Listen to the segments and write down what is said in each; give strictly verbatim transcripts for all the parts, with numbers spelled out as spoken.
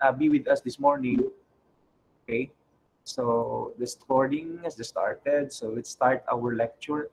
uh, be with us this morning. Okay, so the recording has just started. So let's start our lecture.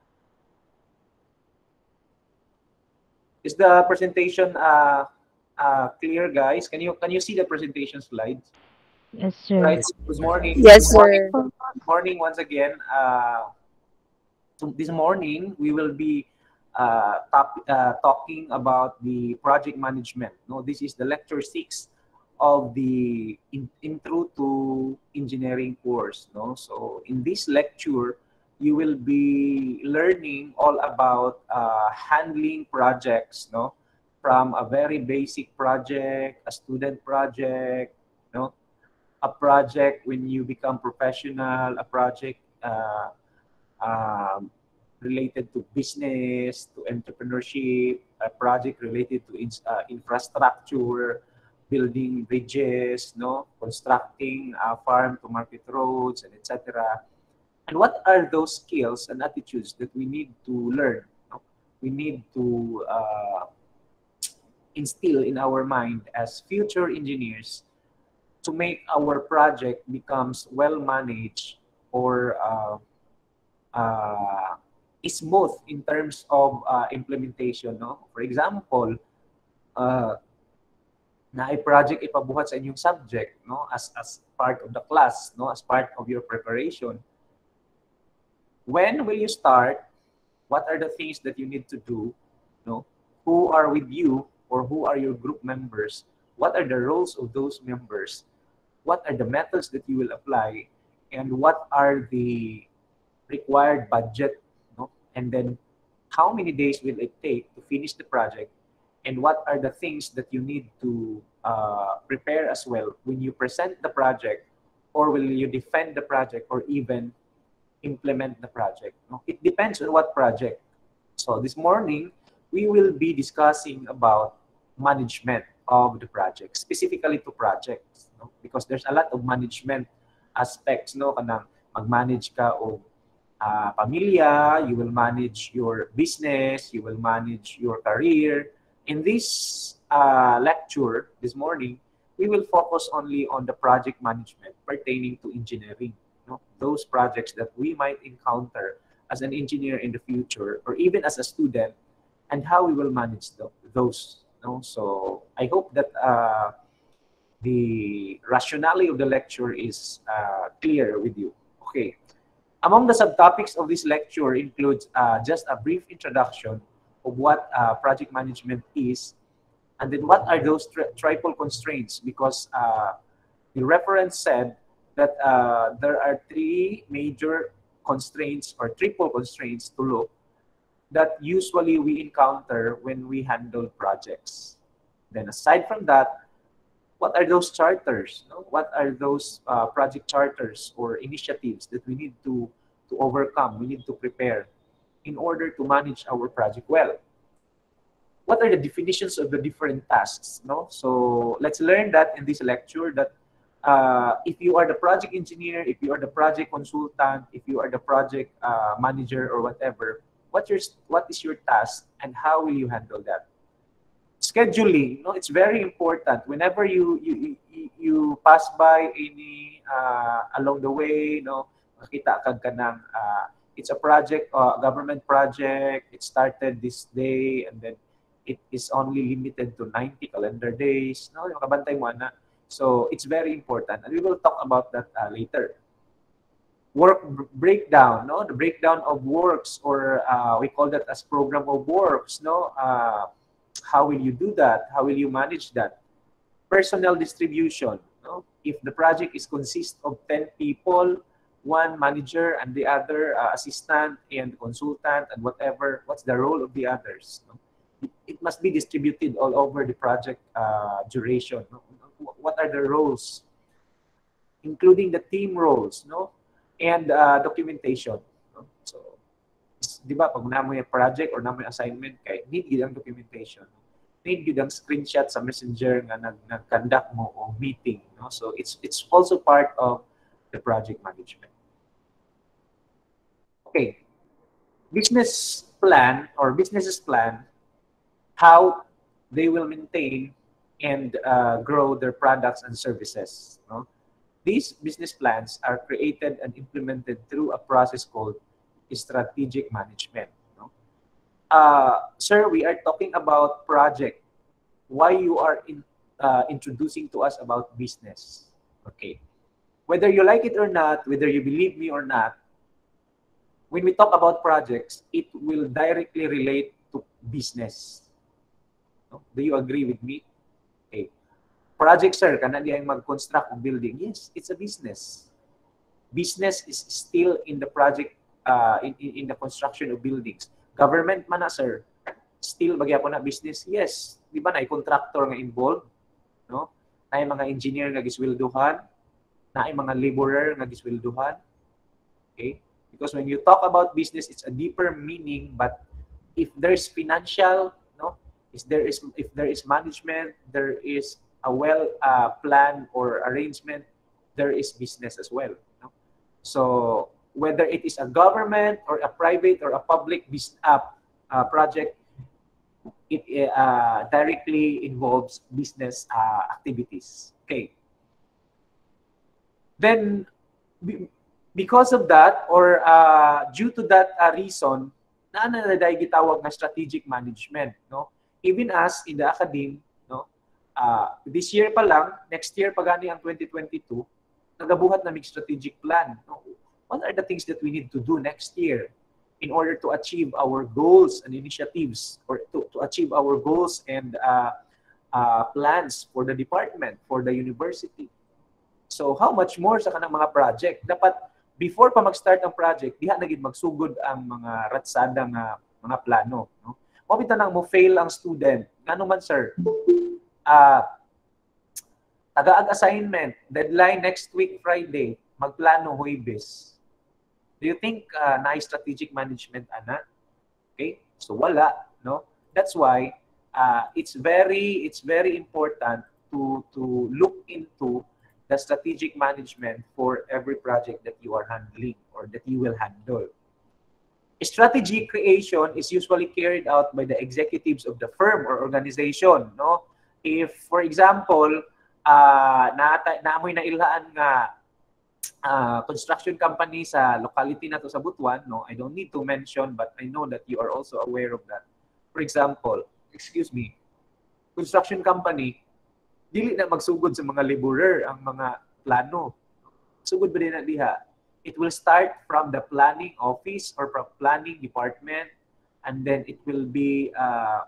Is the presentation uh, uh, clear, guys? Can you can you see the presentation slides? Yes, sir. Right. Good morning. Yes, Good morning. sir. Good morning once again. Uh, so this morning we will be uh, top, uh, talking about the project management. No, this is the lecture six of the in, intro to engineering course. No, so in this lecture you will be learning all about uh, handling projects. No, from a very basic project, a student project. No, a project when you become professional, a project uh, um, related to business, to entrepreneurship, a project related to in, uh, infrastructure, building bridges, no, constructing uh, farm to market roads, and et cetera. And what are those skills and attitudes that we need to learn? No? We need to uh, instill in our mind as future engineers to make our project becomes well managed or uh, uh, smooth in terms of uh, implementation. No? For example, uh, na i-project ipabuhat sa inyong subject, no? as, as part of the class, no? As part of your preparation. When will you start? What are the things that you need to do? No? Who are with you or who are your group members? What are the roles of those members? What are the methods that you will apply? And what are the required budget, no? And then how many days will it take to finish the project, and what are the things that you need to uh, prepare as well when you present the project, or will you defend the project, or even implement the project, no? It depends on what project. So this morning we will be discussing about management of the project, specifically to projects, no? Because there's a lot of management aspects, no, kanang mag-manage ka o uh, pamilya, you will manage your business, you will manage your career. In this uh, lecture this morning, we will focus only on the project management pertaining to engineering. No? Those projects that we might encounter as an engineer in the future, or even as a student, and how we will manage the, those. No? So I hope that uh, the rationality of the lecture is uh, clear with you. Okay. Among the subtopics of this lecture includes uh, just a brief introduction of what uh, project management is, and then what are those tri triple constraints, because uh, the reference said that uh, there are three major constraints or triple constraints to look that usually we encounter when we handle projects. Then aside from that, what are those charters? No? What are those uh, project charters or initiatives that we need to, to overcome, we need to prepare in order to manage our project well? What are the definitions of the different tasks? No? So let's learn that in this lecture, that uh, if you are the project engineer, if you are the project consultant, if you are the project uh, manager or whatever, what, your, what is your task and how will you handle that? Scheduling, no, it's very important. Whenever you you you, you pass by any uh, along the way, no, makita kag kanang uh, it's a project, uh, government project. It started this day, and then it is only limited to ninety calendar days. No, yung kabantay mo na. So it's very important, and we will talk about that uh, later. Work breakdown, no, the breakdown of works, or uh, we call that as program of works, no. Uh, How will you do that? How will you manage that? Personnel distribution. No? If the project is consist of ten people, one manager and the other uh, assistant and consultant and whatever, what's the role of the others? No? It, it must be distributed all over the project uh, duration. No? What are the roles, including the team roles, no? And uh, documentation. No? So, di ba, pag namoy project or namoy assignment, kay need yun ang documentation. Need yun ang screenshot sa messenger nga nag, nag-conduct mo o meeting. No? So it's it's also part of the project management. Okay. Business plan or businesses plan how they will maintain and uh, grow their products and services. No? These business plans are created and implemented through a process called strategic management. No? Uh, sir, we are talking about project. Why you are in, uh, introducing to us about business? Okay. Whether you like it or not, whether you believe me or not, when we talk about projects, it will directly relate to business. No? Do you agree with me? Okay. Project, sir, kana diyang mag-construct ng building. Yes, it's a business. Business is still in the project, uh, in, in, in the construction of buildings. Government man na, sir, still bagya po na business. Yes, di ba na contractor nga involved, no? Na mga engineer nga giswelduhan, na mga laborer nga giswelduhan. Okay? Because when you talk about business, it's a deeper meaning, but if there's financial, no, if there is if there is management, there is a well uh, plan or arrangement, there is business as well. No? So whether it is a government or a private or a public business uh, uh, project, it uh, directly involves business uh, activities. Okay. Then, because of that, or uh, due to that uh, reason, na na gitawag na strategic management, no? Even as in the academe, no? Uh, this year pa lang, next year pa gani ang twenty twenty-two, nagabuhat na mig strategic plan. No? What are the things that we need to do next year in order to achieve our goals and initiatives, or to, to achieve our goals and uh, uh, plans for the department, for the university? So how much more sa kanang mga project? Dapat before pa mag-start ang project, diha na gid magsugod ang mga ratsada nga mga plano, no? Mabita nang mo fail ang student. Ngano man, sir? Uh, taga-ag assignment, deadline next week Friday, magplano Huwebes. Do you think uh, na strategic management ana? Okay? So wala, no? That's why uh, it's very it's very important to to look into the strategic management for every project that you are handling or that you will handle. Strategy creation is usually carried out by the executives of the firm or organization. No, if for example, uh, na naamoy na ilhaan nga uh, construction company sa locality na to sa Butuan. No, I don't need to mention, but I know that you are also aware of that. For example, excuse me, construction company, dili na magsugod sa mga laborer ang mga plano. Sugod ba din na diha? It will start from the planning office or from planning department, and then it will be uh,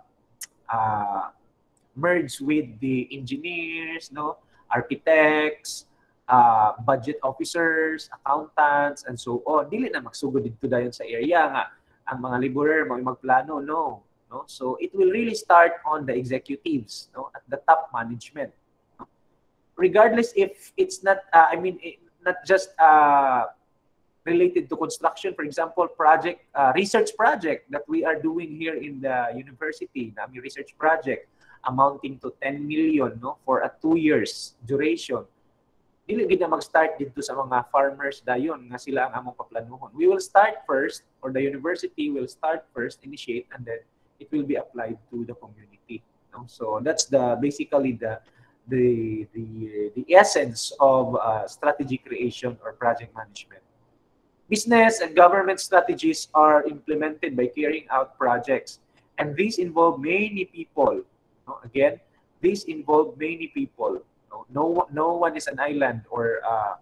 uh, merged with the engineers, no, architects, uh, budget officers, accountants, and so on. Dili na magsugod dito dayon sa area nga ang mga laborer mo magplano, no. No? So it will really start on the executives, no, at the top management. No? Regardless if it's not, uh, I mean, it, not just uh, related to construction. For example, project, uh, research project that we are doing here in the university, na research project amounting to ten million, no, for a two years duration. Dili gid na mag-start dito sa mga farmers dayon nga sila ang among paplanuhon. We will start first, or the university will start first, initiate, and then it will be applied to the community. No? So that's the basically the the the the essence of uh, strategy creation or project management. Business and government strategies are implemented by carrying out projects, and these involve many people. No? Again, these involve many people. No, no, no one is an island or uh,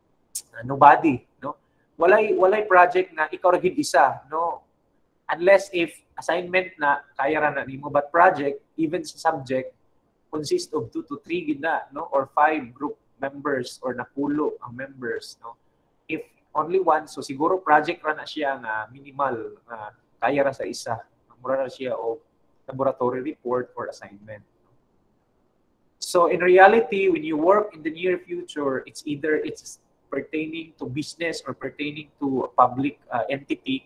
nobody. No, walay walay project na ikaw ra gid isa. No, unless if assignment na kaya ra na nimo, but project, even sa subject, consist of two to three gid na, no, or five group members or napulo ang members, no. If only one, so siguro project ra na siya nga minimal, uh, kaya ra sa isa, mura ra siya o laboratory report or assignment. So in reality, when you work in the near future, it's either it's pertaining to business or pertaining to a public uh, entity.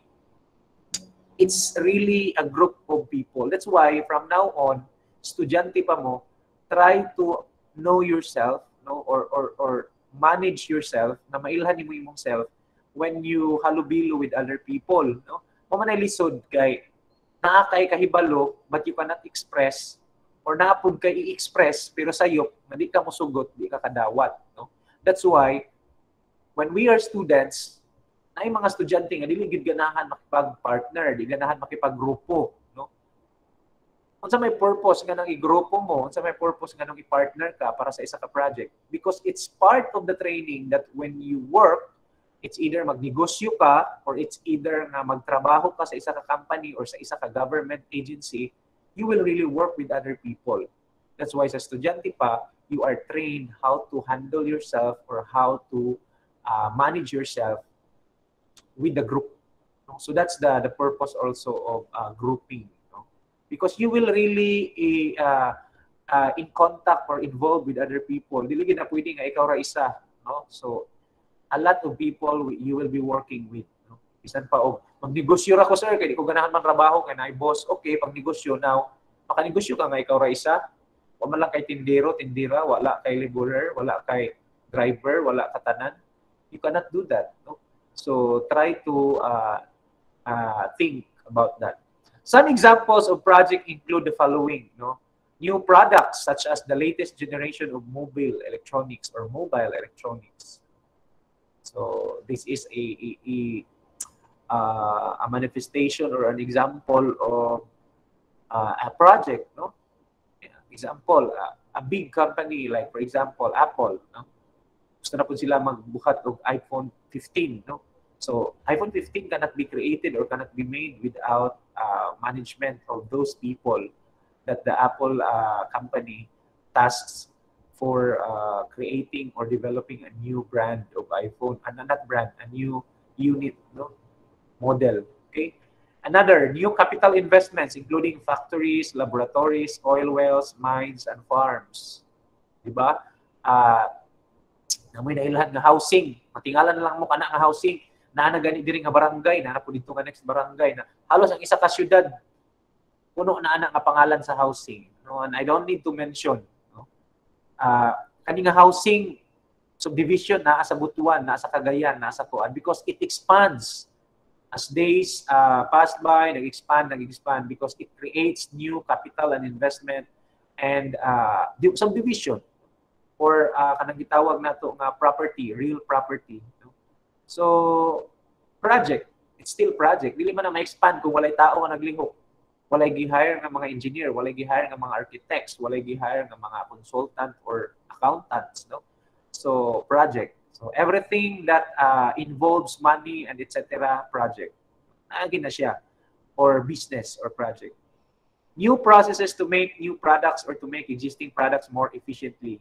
It's really a group of people. That's why from now on, estudyante pa mo, try to know yourself, no, or or or manage yourself, na mailhan mo imong self when you halubilo with other people, no. Mo man lisod kay naa kay kahibalo but you cannot express, or naapod kay i-express pero sayop nga di ka mosugot, di ka kadawat, no? That's why when we are students, na mga estudyante nga dili gid ganahan makipag-partner, di ganahan makipag-grupo, no? Unsa may purpose nga nang i-grupo mo, unsa may purpose nga nang i-partner ka para sa isa ka project? Because it's part of the training that when you work, it's either magnegosyo ka or it's either nga magtrabaho ka sa isa ka company or sa isa ka government agency, you will really work with other people. That's why sa estudyante pa, you are trained how to handle yourself or how to uh, manage yourself with the group. So that's the, the purpose also of uh, grouping. No? Because you will really uh, uh, in contact or involved with other people. Dili gid na pwede nga ikaw ra isa. No? So a lot of people you will be working with. No? Bisan pa og magnegosyo ra ko sir kay di ko ganahan man trabaho kay naay boss. Okay, pag negosyo now, makanegosyo ka nga ikaw ra isa. Wa man lang kay tindero, tindira, wala kay laborer, wala kay driver, wala ka tanan. You cannot do that. No? So try to uh, uh, think about that. Some examples of project include the following. No? New products such as the latest generation of mobile electronics or mobile electronics. So this is a, a, a, uh, a manifestation or an example of uh, a project. No? Example, uh, a big company like for example Apple. No? Gusto na po sila magbuhat ng iPhone fifteen, no? So, iPhone fifteen cannot be created or cannot be made without uh, management of those people that the Apple uh, company tasks for uh, creating or developing a new brand of iPhone, and not brand, a new unit, no? Model, okay? Another, new capital investments including factories, laboratories, oil wells, mines, and farms. Diba? Uh, na may nailhan nga housing, matingalan na lang mo kana nga housing, na nagani diri nga barangay, na na po dito nga next barangay, na halos ang isa ka syudad, puno na ana nga pangalan sa housing. No? And I don't need to mention, no? Uh, kani nga housing, subdivision, na sa Butuan, na sa Cagayan, na sa Kuan, because it expands. As days uh, pass by, nag-expand, nag-expand, because it creates new capital and investment and uh, subdivision. Or uh, kanang gitawag nato nga property, real property. No? So, project, it's still project. Dili man na ma-expand kung walay tao nga naglihok. Walay gi-hire nga mga engineer, walay gi-hire nga mga architects, walay gi-hire nga mga consultant or accountants. No? So, project. So, everything that uh, involves money and et cetera project. Naagin na siya. Or business or project. New processes to make new products or to make existing products more efficiently.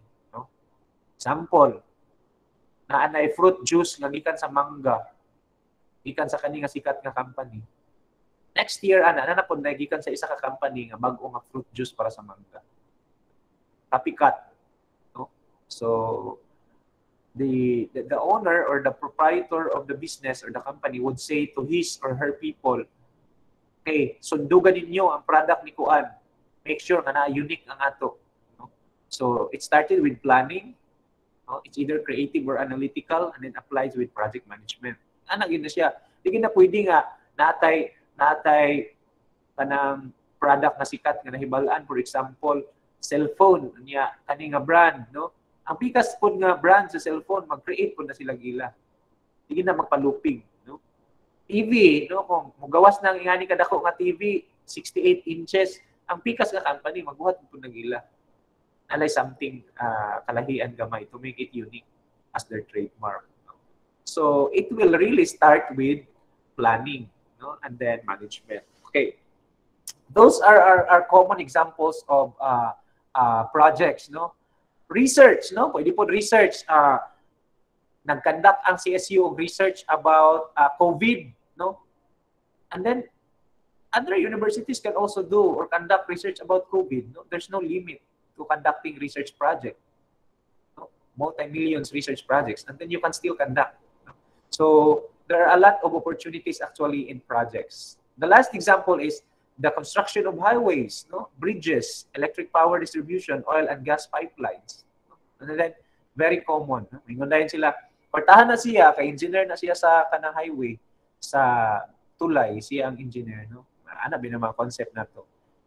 Sample, na anay fruit juice nga gikan sa mangga, gikan sa kani nga sikat nga company. Next year, ana, ana na po gikan sa isa ka company nga bag-o nga fruit juice para sa mangga. Copycat. No? So, the, the, the owner or the proprietor of the business or the company would say to his or her people, okay, sundugan ninyo ang product ni Kuan. Make sure nga na unique ang ato. No? So, it started with planning. It's either creative or analytical and then applies with project management. Ana gid na siya. Di na pwede nga natay natay kanang product na sikat nga nahibalaan, for example, cellphone niya kani nga brand, no? Ang pikas pod nga brand sa cellphone, mag-create pod na sila gila. Di na magpalupig, no? T V, no, kung mugawas nang ingani kadako nga T V, sixty-eight inches, ang pikas nga company magbuhat pod na gila. Alay something uh, kalahian gamay to make it unique as their trademark. No? So it will really start with planning, no? And then management. Okay, those are our, our common examples of uh, uh, projects. No, research. No, pwede po research. Uh, nag-conduct ang C S U of research about uh, COVID. No, and then other universities can also do or conduct research about COVID. No, there's no limit to conducting research project, no? Multi-millions research projects, and then you can still conduct. No? So there are a lot of opportunities actually in projects. The last example is the construction of highways, no? Bridges, electric power distribution, oil and gas pipelines. No? And then very common. No? Mingundahin sila, partahan na siya, kay engineer na siya sa kanang highway, sa tulay, siya ang engineer. No? Ano ba yung mga concept na to?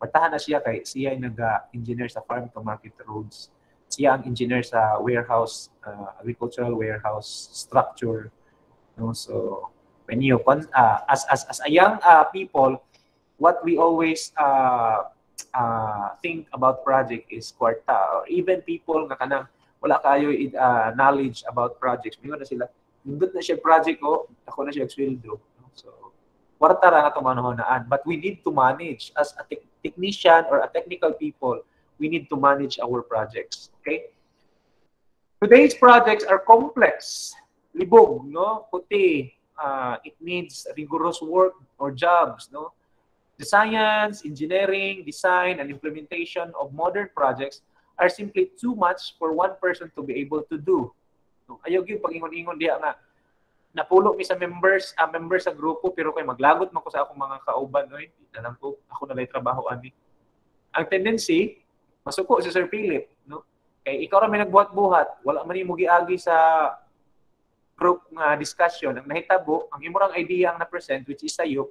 Partahan na siya kay siya ay nag-engineer sa farm to market roads. Siya ang engineer sa warehouse, uh, agricultural warehouse structure. No? So when you uh, as as as a young uh, people, what we always uh, uh, think about project is kwarta, or even people nga kanang wala kayo uh, knowledge about projects. Mingon na sila, nindot na siya project ko, ako na siya sweldo. So kwarta ra nga tumanahonaan, but we need to manage as a te technician or a technical people. We need to manage our projects. Okay? Today's projects are complex, libog, no? Puti. Uh, it needs rigorous work or jobs, no? The science, engineering, design, and implementation of modern projects are simply too much for one person to be able to do. No? Ayaw yung pag-ingon-ingon diya nga, napulo mi sa members, uh, members sa grupo, pero kay maglagot man ko sa akong mga kauban, no? Hindi na lang ko, ako na lang trabaho ani. Ang tendency, masuko si Sir Philip, no? Kay ikaw ra may nagbuhat-buhat, wala man imo giagi sa group nga discussion. Ang nahitabo, ang imo rang idea ang na-present, which is sayo,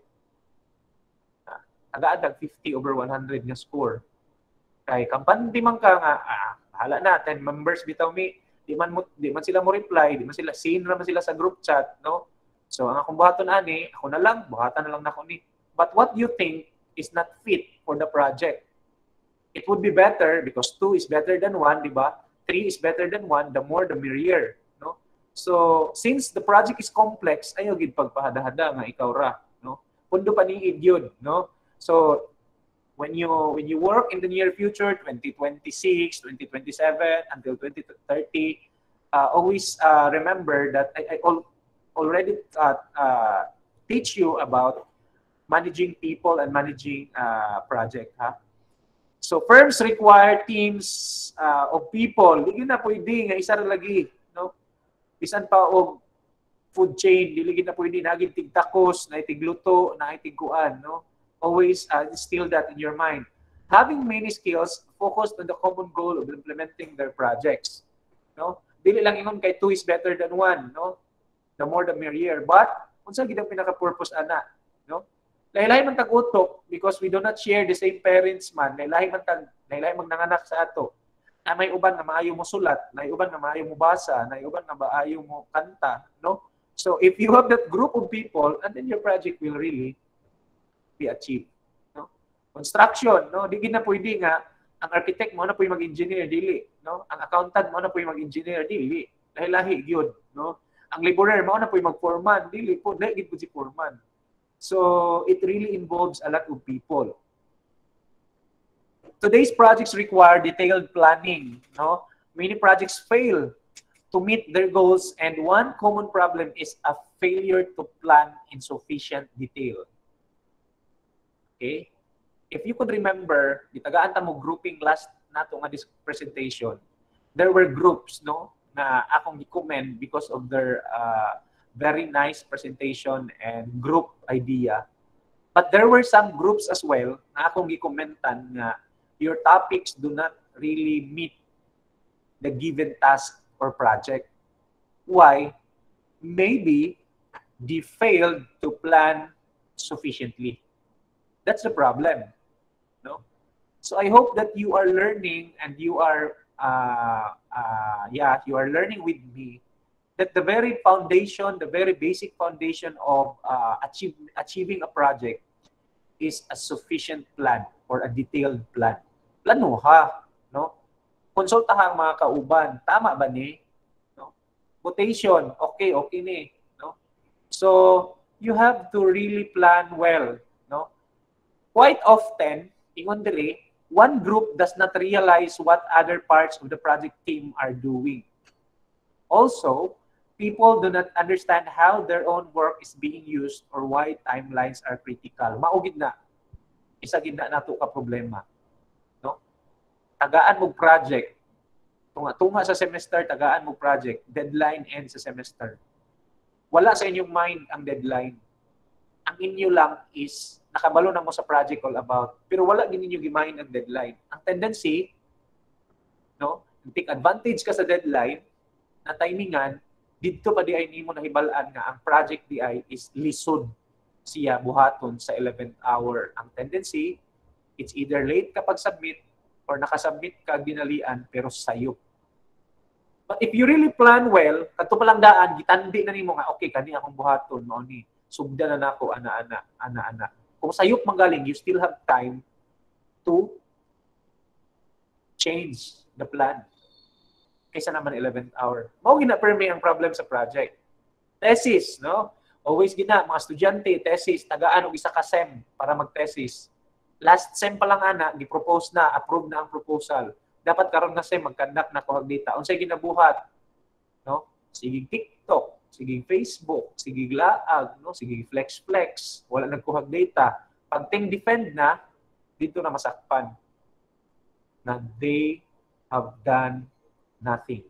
uh, aga-adag fifty over one hundred nga score. Kay kampan di man ka nga, ah, bahala na, ten members bitaw mi, di man mo, di man sila mo reply, di man sila seen ra man sila sa group chat, no? So ang akong buhaton ani, ako na lang, buhatan na lang nako ni. But what you think is not fit for the project. It would be better because two is better than one, di ba? Three is better than one, the more the merrier, no? So since the project is complex, ayaw gid pagpahada-hada nga ikaw ra, no? Pundo pa niid yun, no? So when you when you work in the near future, twenty twenty-six, twenty twenty-seven until twenty thirty, uh, always uh, remember that I, I al already uh, uh, teach you about managing people and managing uh, project, ha? So firms require teams uh, of people. Dili na pwede nga isa ra lagi, no? Bisan pa og food chain, dili na pwede na gid tigtakos, na itigluto, na itigkuan, no? Always uh, instill that in your mind. Having many skills focused on the common goal of implementing their projects, no? Dili lang ingon kay two is better than one, no? The more the merrier. But unsa gid ang pinaka-purpose ana, no? Lahi-lahi man tag-utok because we do not share the same parents man. Lahi-lahi man tag lahi-lahi magnanganak sa ato. Na may uban nga maayo mo sulat, may uban nga maayo mo basa, may uban nga maayo mo kanta, no? So if you have that group of people, and then your project will really be achieved, no? Construction, no? Di gid na pwede nga ang architect mo na pwede mag-engineer dili, no? Ang accountant mo na pwede mag-engineer dili. Lahi-lahi gyud, no? Ang laborer mo na pwede mag-foreman dili po, dili gid si foreman. So it really involves a lot of people. Today's projects require detailed planning, no? Many projects fail to meet their goals, and one common problem is a failure to plan in sufficient detail. Okay? If you could remember, gitagaan ta mo grouping last nato nga this presentation. There were groups, no, na akong gi-commend because of their uh, very nice presentation and group idea. But there were some groups as well na akong gi-commentan nga your topics do not really meet the given task or project. Why? Maybe they failed to plan sufficiently. That's the problem, no? So I hope that you are learning and you are uh, uh, yeah, you are learning with me that the very foundation, the very basic foundation of uh, achieve, achieving a project is a sufficient plan or a detailed plan. Planuha, no? Konsultahan mga kauban, tama ba ni? No? Quotation, okay, okay ni, no? So you have to really plan well, no? Quite often, ingon diri, one group does not realize what other parts of the project team are doing. Also, people do not understand how their own work is being used or why timelines are critical. Maugid na. Isa gid na nato ka problema. No? Tagaan mo project. Tunga-tunga sa semester, tagaan mo project. Deadline ends sa semester. Wala sa inyong mind ang deadline. Ang inyo lang is nakabalo na mo sa project all about, pero wala din ninyo gimahin ang deadline. Ang tendency, no, take advantage ka sa deadline, na timingan, dito pa di ay nimo nahibalaan nga ang project di ay is lisod siya buhaton sa eleventh hour. Ang tendency, It's either late kapag submit or nakasubmit ka ginalian pero sayop. But if you really plan well, kadto pa lang daan, gitandi na nimo nga, okay, kani akong buhaton, mao ni, sugda na nako, ana-ana, ana-ana. Kung sayop manggaling, you still have time to change the plan. Kaysa naman eleventh hour. Mao gina permi ang problem sa project. Thesis, no? Always gina, mga estudyante, thesis, tagaan og isa ka sem para mag-thesis. Last sem pa lang ana, gi-propose na, approve na ang proposal. Dapat karon na sem mag-conduct na kuhag data. Unsay ginabuhat? No? Sige TikTok, sige Facebook, sige laag, no? Sige flex flex, wala nagkuhag data. Pag ting defend na, dito na masakpan na they have done nothing.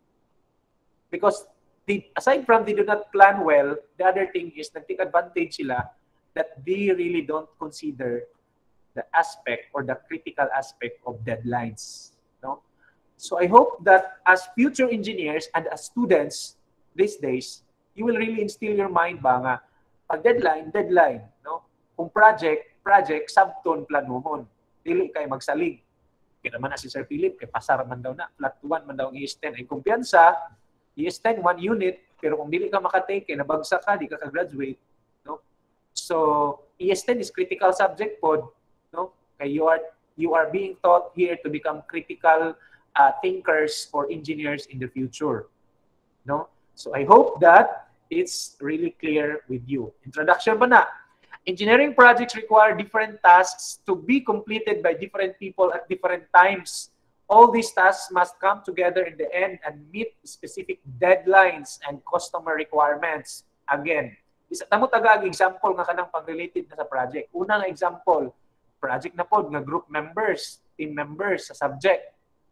Because they, aside from they do not plan well, the other thing is nag-take advantage sila that they really don't consider the aspect or the critical aspect of deadlines. No? So I hope that as future engineers and as students these days, you will really instill your mind ba nga, pag deadline, deadline. No? Kung project, project, subton, planomon. Dili kay magsalig. Kaya naman na si Sir Philip, kay pasar man daw na, flat one man daw ang I S ten. Ay kumpiyansa, I S ten, one unit, pero kung dili ka makatake, nabagsak ka, di ka ka-graduate. No? So, I S ten is critical subject pod. No? Kay you are, you are being taught here to become critical uh, thinkers or engineers in the future. No? So, I hope that it's really clear with you. Introduction ba na? Engineering projects require different tasks to be completed by different people at different times. All these tasks must come together in the end and meet specific deadlines and customer requirements. Again, isa tamo tagag example nga kanang pag-related na sa project. Una nga example, project na pod nga group members, team members sa subject.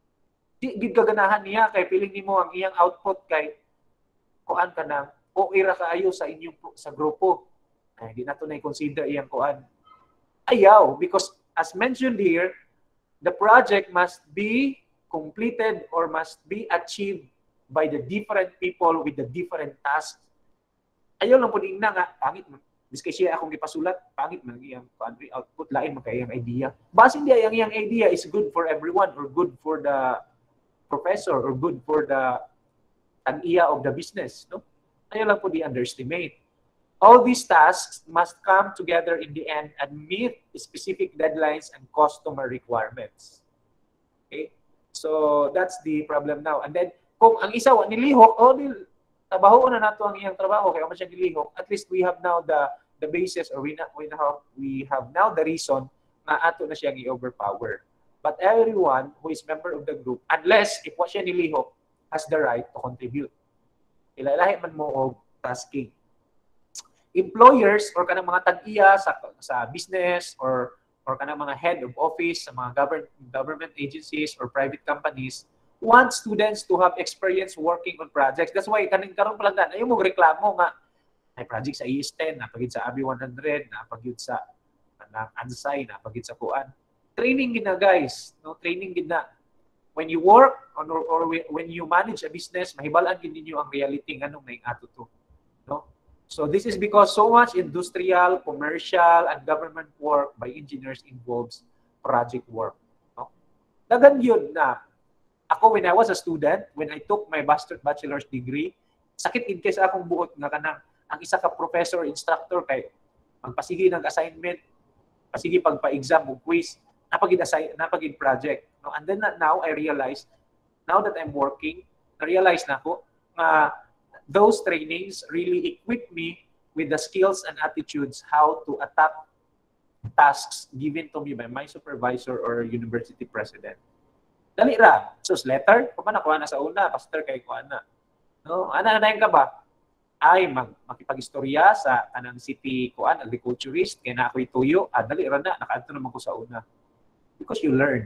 Di gid kaganahan niya kay feeling nimo ang iyang output kay kuan ka nang o ira kaayo sa inyong sa grupo. Ay, di na ito na-consider iyang kuan. Ayaw, because as mentioned here, the project must be completed or must be achieved by the different people with the different tasks. Ayaw lang po din na nga, pangit man. Miski siya akong ipasulat, pangit man iyang output, lain man kayo iyang idea. Base hindi ang iyang idea is good for everyone or good for the professor or good for the tag-iya of the business. No? Ayaw lang po di-underestimate. All these tasks must come together in the end and meet specific deadlines and customer requirements. Okay? So, that's the problem now. And then, kung ang isa wa nilihok, o oh, trabaho na nato ang iyang trabaho, kaya man siya nilihok, at least we have now the the basis or we, na, we, have, we have now the reason na ato na siyang i-overpower. But everyone who is member of the group, unless if what siya nilihok, has the right to contribute. Ilalahi man mo og tasking. Employers or kanang mga tag-iya sa sa business or or kanang mga head of office sa mga government government agencies or private companies want students to have experience working on projects. That's why kaning karon pa lang dan ayo mo reklamo nga may project sa I S ten na pagid sa A B one hundred na pagid sa kanang Ansay na pagid sa kuan. Training gid na guys, no training gid na. When you work on or, or when you manage a business, mahibal-an gid ninyo ang reality nganong may ato to. No? So this is because so much industrial, commercial, and government work by engineers involves project work. No? Dagan yun na ako when I was a student, when I took my bachelor's degree, sakit in case akong buot nga kanang ang isa ka professor, instructor kay magpasigi ng assignment, pasigi pagpa-exam o quiz, napagid assign, napagid project. No? And then now I realized, now that I'm working, na-realize na ako nga those trainings really equip me with the skills and attitudes how to attack tasks given to me by my supervisor or university president. Dali ra. So, letter, kung man nakuha na sa una, pastor kay kuha na. No? Ano na ka ba? Ay, mag makipag-istorya sa kanang city kuan, agriculturist, kaya na ako'y tuyo, ah, dali ra na, nakaadto naman ko sa una. Because you learn.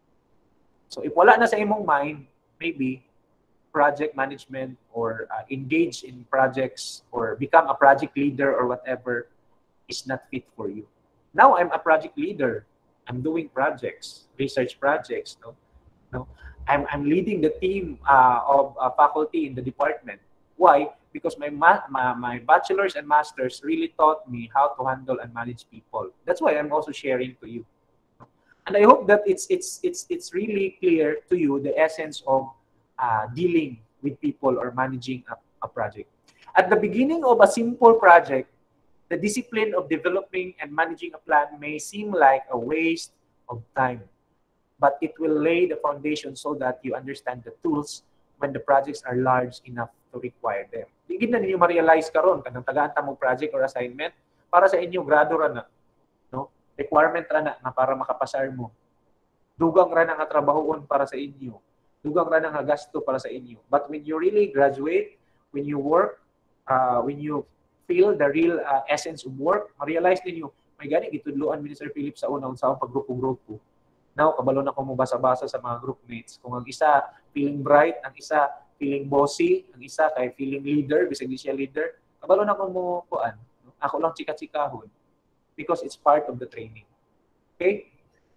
So, if wala na sa imong mind, maybe, project management or uh, engage in projects or become a project leader or whatever is not fit for you. Now I'm a project leader. I'm doing projects, research projects. No, no. I'm I'm leading the team uh, of uh, faculty in the department. Why? Because my, ma my my bachelor's and master's really taught me how to handle and manage people. That's why I'm also sharing to you. And I hope that it's it's it's it's really clear to you the essence of uh, dealing with people or managing a, a project. At the beginning of a simple project, the discipline of developing and managing a plan may seem like a waste of time, but it will lay the foundation so that you understand the tools when the projects are large enough to require them. Digid na ninyo ma-realize karon kanang tagaan ta mo project or assignment para sa inyo grado ra na, no? Requirement ra na, na para makapasar mo. Dugang ra na nga trabahoon para sa inyo. Dugang ra na nga gasto para sa inyo. But when you really graduate, when you work, uh, when you feel the real uh, essence of work, ma-realize ninyo, may gani gitudloan ni Sir Philip sa una unsa pag grupo-grupo. Now, kabalo na ko mo basa-basa sa mga groupmates. Kung ang isa feeling bright, ang isa feeling bossy, ang isa kay feeling leader, bisag di siya leader, kabalo na ko mo kuan. Ako lang chika-chikahon because it's part of the training. Okay?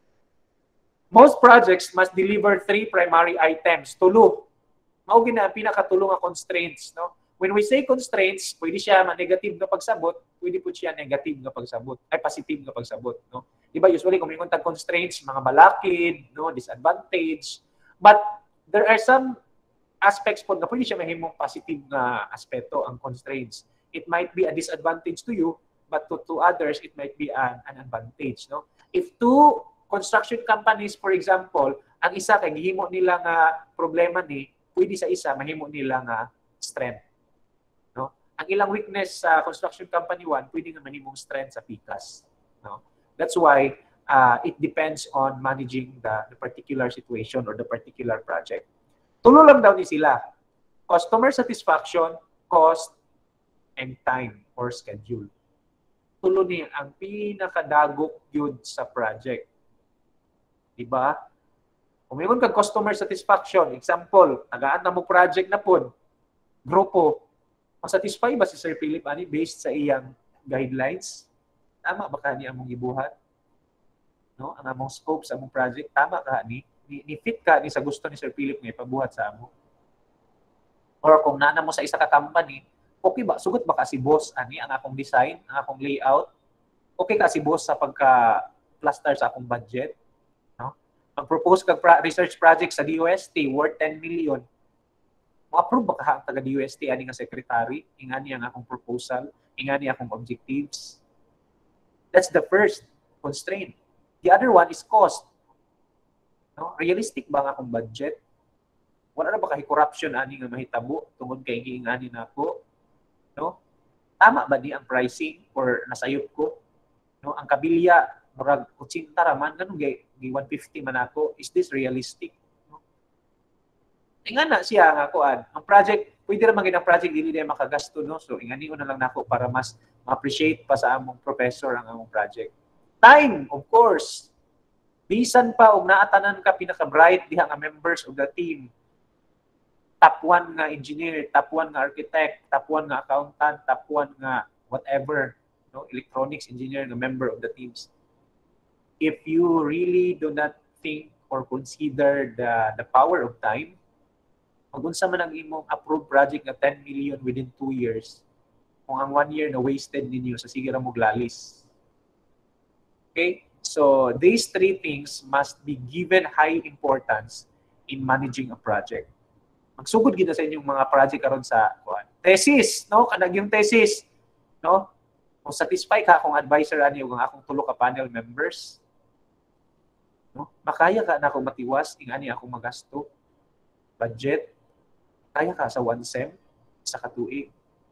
Most projects must deliver three primary items. Tulo. Mao gina pinakatulong nga constraints, no? When we say constraints, pwede siya ma-negative nga pagsabot, pwede po siya negative nga pagsabot, ay positive nga pagsabot, no? Diba, usually kung may tag constraints, mga balakid, no, disadvantage, but there are some aspects po na pwede siya mahimong positive nga aspeto ang constraints. It might be a disadvantage to you, but to, to others, it might be an, an advantage, no? If two construction companies, for example, ang isa kay gihimo nila nga problema ni, pwede sa isa mahimo nila nga strength. No? Ang ilang weakness sa construction company one, pwede nga mahimong strength sa P C A S. No? That's why uh, it depends on managing the, the particular situation or the particular project. Tulo lang daw ni sila. Customer satisfaction, cost, and time or schedule. Tulo ni ang pinakadagok yun sa project. Diba? Kung mayroon kang customer satisfaction, example, tagaan na mo project na po, grupo, masatisfy ba si Sir Philip ani based sa iyang guidelines? Tama ba ka ni among gibuhat? No? Ang among scope sa among project, tama ka ni? Ni, ni fit ka ni sa gusto ni Sir Philip nga ipabuhat sa amo? Or kung nana mo sa isa ka company, okay ba? Sugot ba ka si boss ani ang akong design, ang akong layout? Okay ka si boss sa pagka-plaster sa akong budget? No? Mag-propose kag research project sa D O S T worth ten million. Ma-approve ba ka ang taga-D O S T ani nga secretary? Ingani ang akong proposal, ingani akong objectives. That's the first constraint. The other one is cost. No? Realistic ba ang akong budget? Wala na ba kay corruption ani nga mahitabo tungod kay ingani nako? No? Tama ba di ang pricing or nasayop ko? No, ang kabilya murag eighty raman ganun gay one fifty man ako. Is this realistic? No? Ingana siya nga kuan. Ang project, pwede ra man ang project dili na makagasto, no? So ingani na lang nako para mas ma-appreciate pa sa among professor ang among project. Time, of course. Bisan pa og naatanan ka pinaka-bright diha nga members of the team. Top one nga engineer, top one nga architect, top one nga accountant, top one nga whatever, no, electronics engineer nga member of the teams. If you really do not think or consider the the power of time, kung unsa man ang imong approved project nga ten million within two years, kung ang one year na wasted ninyo sa sige ra mo glalis. Okay? So, these three things must be given high importance in managing a project. Magsugod gid sa inyong mga project karon sa kuan. Thesis, no? Kanang yung thesis, no? Kung satisfy ka akong advisor ani ug ang akong tulo ka panel members, no? Makaya ka na akong matiwas ing ani akong magasto. Budget, kaya ka sa one sem sa katuig.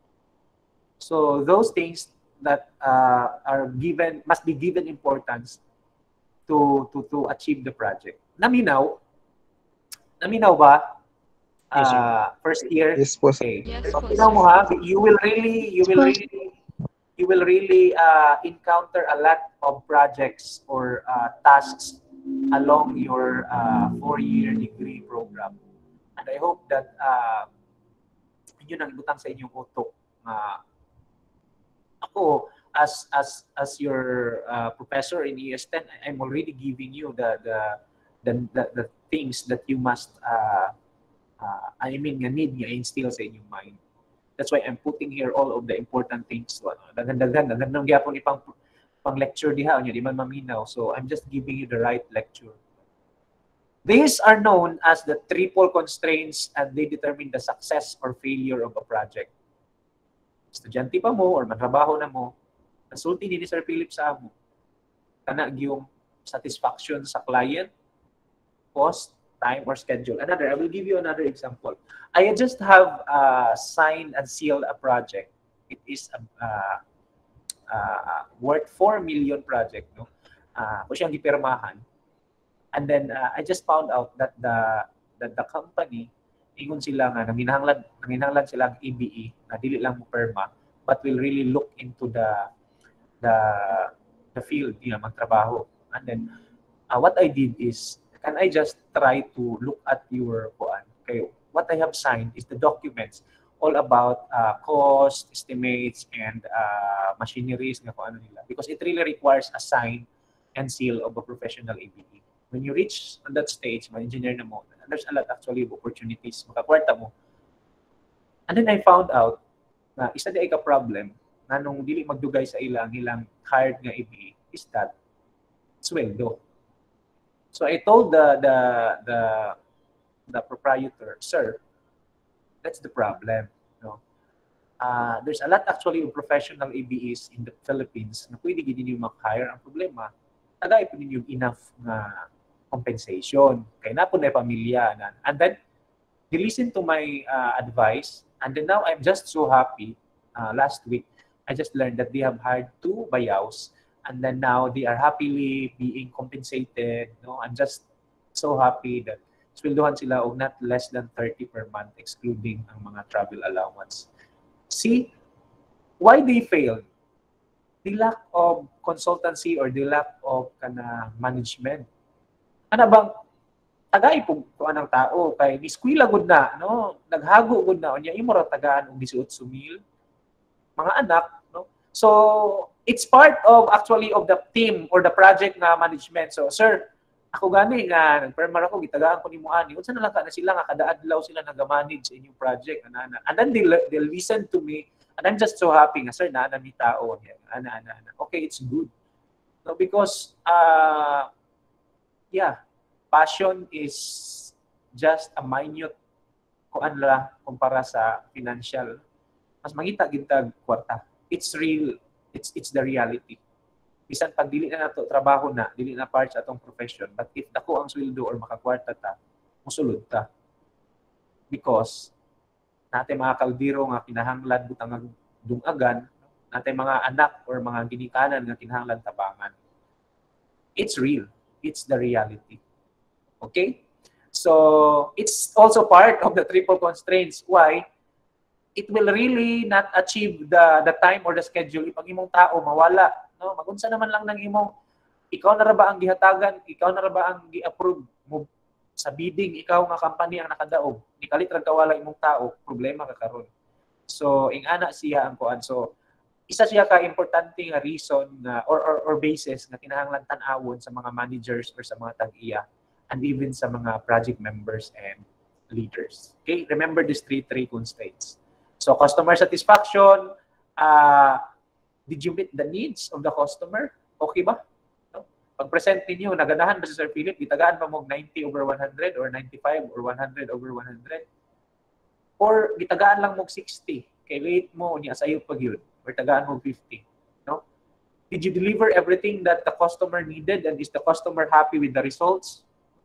So those things that uh, are given must be given importance to to to achieve the project. Naminaw? Naminaw ba? Yes, sir. Uh, first year. Yes po, sir. Okay. Yes So po, tingnan mo sir. ha, you will really you will really you will really uh, encounter a lot of projects or uh, tasks along your uh, four-year degree program. And I hope that uh, yun ang ibutang sa inyong utok. Uh, ako, as as as your uh, professor in E S ten, I'm already giving you the the the, the, the things that you must uh, uh, I mean nga need nga instill sa inyong mind. That's why I'm putting here all of the important things. Dagan-dagan, dagan nang gyapon ipang pang lecture diha nya di man maminaw, so I'm just giving you the right lecture. These are known as the triple constraints and they determine the success or failure of a project. Estudyante pa mo or matrabaho na mo, nasulti ni Sir Philip sa amo, kana yung satisfaction sa client, cost, time, or schedule. Another, I will give you another example. I just have uh, signed and sealed a project. It is a uh, uh, worth four million project. No? Uh, ko siyang gipirmahan. And then uh, I just found out that the that the company, ingon sila nga nanginahanglan nanginahanglan sila ang E B E na dili lang mo perma, but will really look into the the the field niya magtrabaho. And then uh, what I did is, can I just try to look at your kuan? Okay, what I have signed is the documents all about uh, cost, estimates, and uh, machineries nga kung ano nila. Because it really requires a sign and seal of a professional E B E. When you reach on that stage, ma-engineer na mo, there's a lot actually of opportunities, makakwarta mo. And then I found out na isa di ay ka-problem na nung dili magdugay sa ilang ilang hired nga E B E is that sweldo. So I told the the the the proprietor, sir, that's the problem. No? Uh, there's a lot actually of professional E B Es in the Philippines na pwede gid ninyo mag-hire. Ang problema, tagay po ninyo enough na compensation. Kaya na po na pamilya. Na. And then, they listen to my uh, advice. And then now, I'm just so happy. Uh, last week, I just learned that they have hired two bayaws. And then now, they are happily being compensated. No? I'm just so happy that sweldohan sila o not less than thirty per month, excluding ang mga travel allowance. See, why they failed? The lack of consultancy or the lack of kana management. Ano bang tagay po ko anang tao kay niskwila gud na no naghago gud na unya imo ra tagaan og eighteen mil mga anak no. So it's part of actually of the team or the project nga management. So sir, ako gani nga nagperma ako gitagaan ko nimo ani unsa na lang ka na sila nga kada adlaw sila naga-manage sa inyong project ana and then they they listen to me and I'm just so happy nga sir na ana mi tao ana ana ana okay, it's good no because uh yeah, passion is just a minute kuan la kumpara sa financial. Mas mangita gintag kwarta. It's real. It's it's the reality. Bisan pag dili na nato trabaho na, dili na part sa atong profession, but if dako ang sweldo or makakwarta ta, musulod ta. Because natin mga kaldiro nga kinahanglan butang dungagan, natin mga anak or mga ginikanan nga kinahanglan tabangan. It's real. It's the reality. Okay? So, it's also part of the triple constraints. Why? It will really not achieve the the time or the schedule if ang imong tao mawala. No? Magunsa naman lang ng imong, ikaw na ra ba ang gihatagan, ikaw na ra ba ang gi-approve mo sa bidding, ikaw nga company ang nakadaog. Ikalit ra kawala imong tao, problema ka karon. So, ingana siya ang kuan. So, isa siya ka-importante nga reason nga or, or, or basis nga kinahanglan tan-awon sa mga managers or sa mga tag-iya and even sa mga project members and leaders. Okay? Remember these three, three constraints. So, customer satisfaction, uh, did you meet the needs of the customer? Okay ba? No? Pag-present ninyo, naganahan ba si Sir Philip? Gitagaan pa mo ninety over one hundred or ninety-five or one hundred over one hundred? Or gitagaan lang mo sixty? Kay late mo, niya sayo pag yun. Or tagaan mo fifty. No? Did you deliver everything that the customer needed and is the customer happy with the results?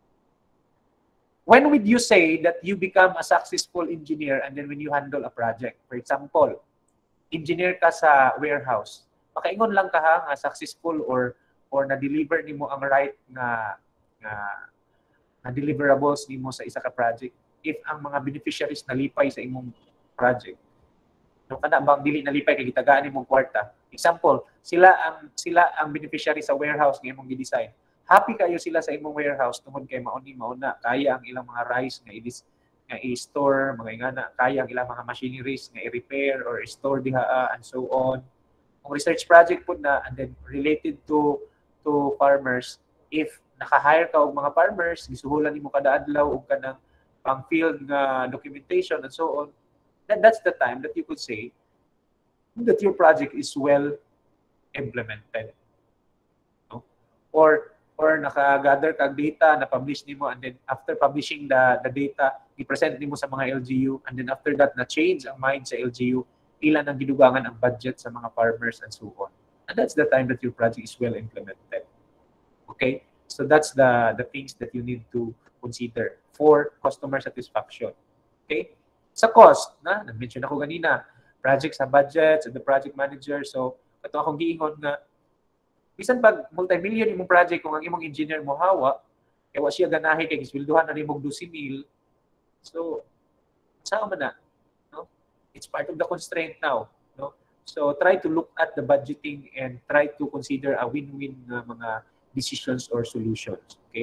When would you say that you become a successful engineer and then when you handle a project? For example, engineer ka sa warehouse. Makaingon lang ka ha, nga successful or or na-deliver nimo ang right na nga na deliverables nimo sa isa ka project if ang mga beneficiaries nalipay sa imong project. No kana bang dili nalipay kay gitagaan imong kwarta. Example, sila ang sila ang beneficiary sa warehouse nga imong gi-design. Happy kayo sila sa imong warehouse tungod kay mauni mauna kaya ang ilang mga rice nga i nga i-store, mga ingana, kaya ang ilang mga machineries nga i-repair or i-store diha and so on. Kung research project po na and then related to to farmers, if naka-hire ka og mga farmers, gisuhulan nimo kada adlaw og kanang pang field nga documentation and so on, then that's the time that you could say that your project is well implemented. or or naka-gather kag data na publish nimo, and then after publishing the the data i-present nimo sa mga L G U, and then after that na change ang mind sa L G U, ilan ang gidugangan ang budget sa mga farmers and so on. And that's the time that your project is well implemented. Okay? So that's the the things that you need to consider for customer satisfaction. Okay? Sa cost, na nag-mention ako ganina, project sa budget, sa the project manager. So ito akong giingon nga bisan pag multi-million imong project kung ang imong engineer mo hawa, kaya wa siya ganahe kay gisweldohan na nimog twelve mil. So sao man na, no? It's part of the constraint now, no? So try to look at the budgeting and try to consider a win-win uh, mga decisions or solutions, okay?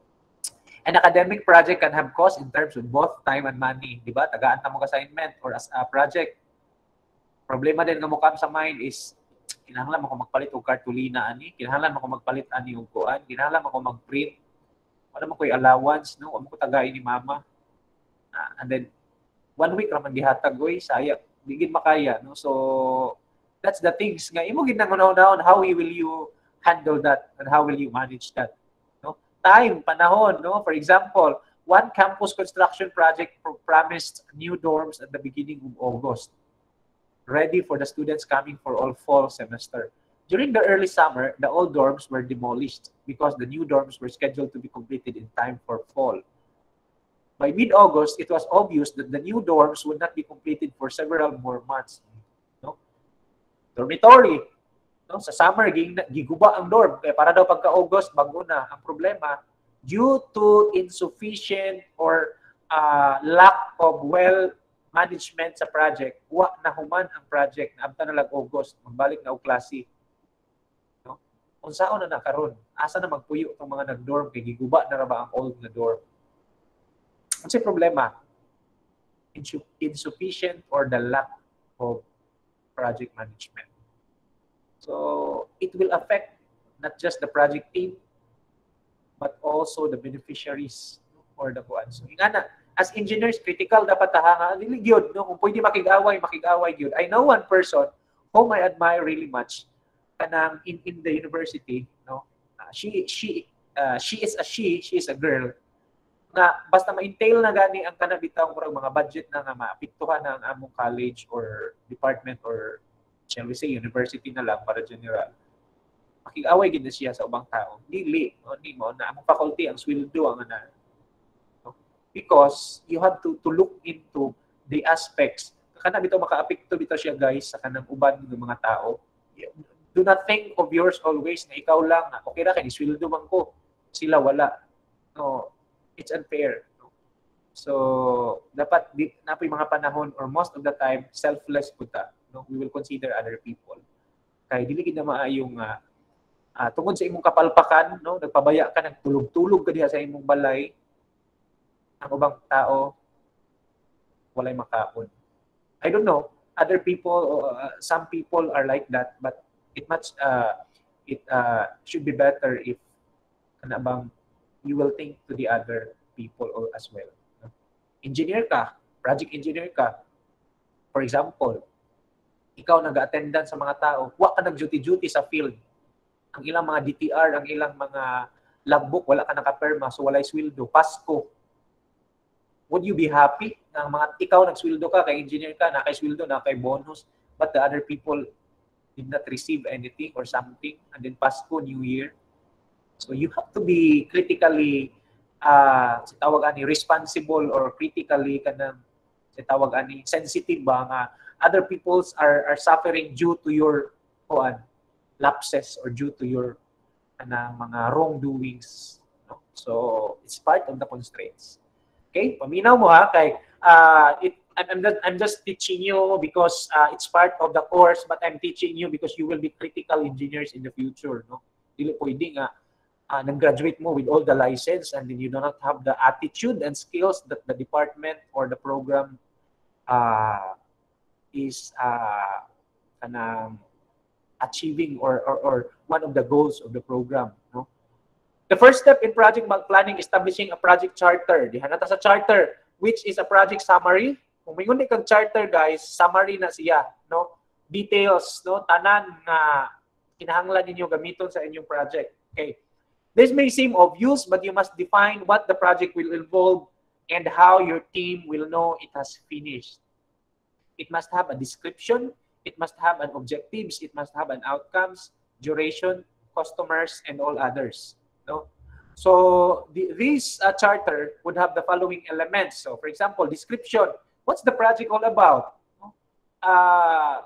An academic project can have cost in terms of both time and money, di ba? Tagaan ta mo assignment or as a project. Problema din nga mo kam sa mind is kinahanglan mo ko magpalit og kartulina ani, kinahanglan mo ko magpalit ani og kuan, kinahanglan mo ko mag-print. Wala mo koy allowance, no? Wala mo ko tagay ni mama. Uh, and then one week ra man gihatag oy, saya digid makaya, no? So that's the things nga imo gid nang unahon how will you handle that and how will you manage that, no? Time, panahon, no? For example, one campus construction project promised new dorms at the beginning of August, ready for the students coming for all fall semester. During the early summer, the old dorms were demolished because the new dorms were scheduled to be completed in time for fall. By mid-August, it was obvious that the new dorms would not be completed for several more months. No? Dormitory. No? Sa summer, giguba ang dorm. Kaya para daw pagka-August, bago na. Ang problema, due to insufficient or uh, lack of well management sa project, wa na human ang project, naabta na lang August, magbalik na og klase. No? Unsaon na nakaron? Asa na magpuyo tong mga nag-dorm kay giguba na ra ba ang old na dorm? Unsay problema? Insufficient or the lack of project management. So it will affect not just the project team but also the beneficiaries or the kuan. So ingana as engineers, critical dapat tahanga. Dili gyud, no? Kung pwede makig-away, makig-away gyud. I know one person whom I admire really much, kanang in, in the university, no? Uh, she she uh, she is a she, she is a girl. Na basta ma-entail na gani ang kanang bitaw murag mga budget na nga maapektuhan na ang among college or department or shall we say university na lang para general. Makig-away gid na siya sa ubang tao. Dili, no? Di mo na among faculty ang sweldo ang ana. Because you have to to look into the aspects. Kana bitaw makaapekto bitaw siya guys sa kanang uban ng mga tao. Do not think of yours always na ikaw lang na okay ra kay sweldo man ko. Sila wala. No, it's unfair. No? So dapat di napoy mga panahon or most of the time selfless puta. No, we will consider other people. Kay dili gid na maayong uh, uh, tungod sa imong kapalpakan, no, nagpabaya ka nagtulog-tulog ka diha sa imong balay. Ang ubang tao walay makaon. I don't know, other people, uh, some people are like that, but it much uh, it uh, should be better if kana bang you will think to the other people as well. Engineer ka, project engineer ka. For example, ikaw nag-attendance sa mga tao, wa ka nag-duty-duty sa field. Ang ilang mga D T R, ang ilang mga logbook, wala ka nakaperma, so walay sweldo, Pasko. Would you be happy na mga ikaw nagsweldo ka, kay engineer ka, na kay sweldo, na kay bonus, but the other people did not receive anything or something, and then Pasko, New Year? So you have to be critically, uh, sa tawag ani, responsible or critically kanang sa tawag ani, sensitive ba nga other peoples are are suffering due to your kuan lapses or due to your kanang mga wrongdoings. No? So it's part of the constraints. Okay, paminaw mo ha kay uh, it, I'm, just, I'm just teaching you because uh, it's part of the course, but I'm teaching you because you will be critical engineers in the future. No, dili pwede nga uh, nag-graduate mo with all the license and then you do not have the attitude and skills that the department or the program uh, is uh, kanang achieving or, or or one of the goals of the program. No. The first step in project planning, establishing a project charter. Diha nata sa charter, which is a project summary. Kung may ngundi kang charter, guys, summary na siya, no? Details, no? Tanan nga kinahanglan ninyo gamiton sa inyong project. Okay. This may seem obvious, but you must define what the project will involve and how your team will know it has finished. It must have a description, it must have an objectives, it must have an outcomes, duration, customers, and all others. No? So the, this uh, charter would have the following elements. So for example, description. What's the project all about? Uh,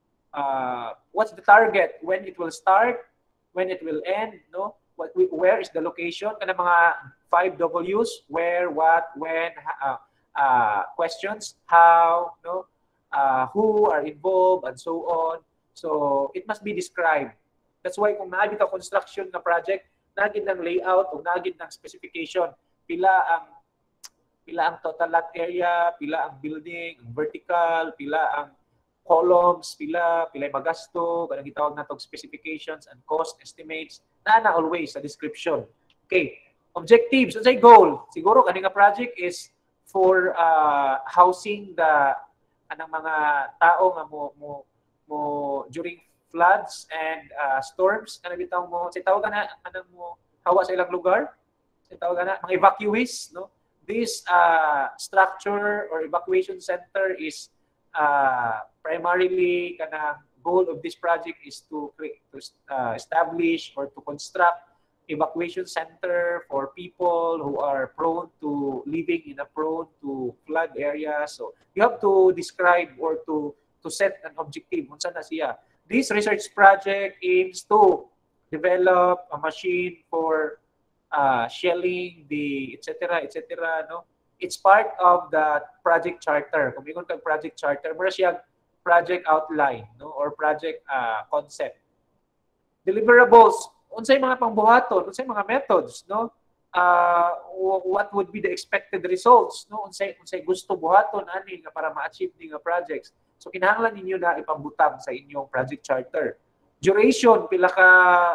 uh, what's the target? When it will start? When it will end? No? What, where is the location? Kana mga five W's. Where, what, when, uh, uh, questions, how, no? Uh, who are involved, and so on. So it must be described. That's why kung naagit ang construction na project, naagit ng layout o naagit ng specification, pila ang pila ang total lot area, pila ang building, ang vertical, pila ang columns, pila, pila yung magasto, kanang gitawag na itong specifications and cost estimates, na na always sa description. Okay, objectives, unsay goal? Siguro kaning nga project is for uh, housing the anang mga tao nga mo mo mo during floods and uh, storms, kanang bitaw mo sa tawag na anang mo hawa sa ilang lugar, sa tawag na mga evacuees, no? This uh, structure or evacuation center is uh, primarily kanang goal of this project is to create, to uh, establish or to construct evacuation center for people who are prone to living in a prone to flood area. So you have to describe or to to set an objective. Unsa na siya? This research project aims to develop a machine for uh, shelling the et cetera et cetera. No, it's part of the project charter. Kung mayroon kang project charter, mura siya project outline, no, or project uh, concept. Deliverables. Unsay mga pangbuhaton, unsay mga methods, no? Uh, what would be the expected results, no? Unsay unsay gusto buhaton ani nga para ma-achieve ni nga projects. So kinahanglan ninyo na ipambutang sa inyong project charter. Duration, pila ka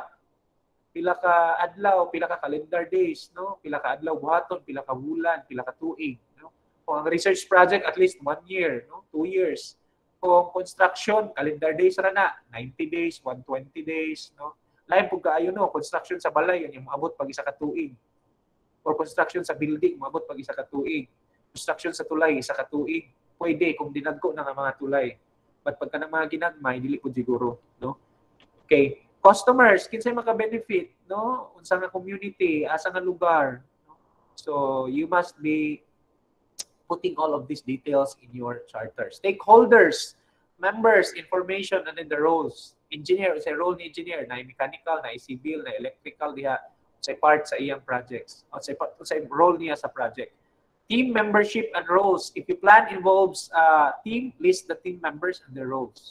pila ka adlaw, pila ka calendar days, no? Pila ka adlaw buhaton, pila ka bulan, pila ka tuig, no? Kung ang research project at least one year, no? Two years. Kung construction, calendar days ra na, ninety days, one hundred twenty days, no? Lain po kaayo, no? Construction sa balay, yan yung maabot pag isa ka tuig. Or construction sa building, maabot pag isa ka tuig. Construction sa tulay, isa ka tuig. Pwede kung dinagko na nga mga tulay. But pagka ng mga ginagmay, dili po siguro, no? Okay. Customers, kinsay maka-benefit, no? Unsa nga community, asa nga lugar. No? So, you must be putting all of these details in your charter. Stakeholders, members, information, and then the roles. Engineer, say role ni engineer, na mechanical, na civil, na electrical, diha, say part sa iyang projects. O say, say role niya sa project. Team membership and roles. If your plan involves uh, team, list the team members and their roles.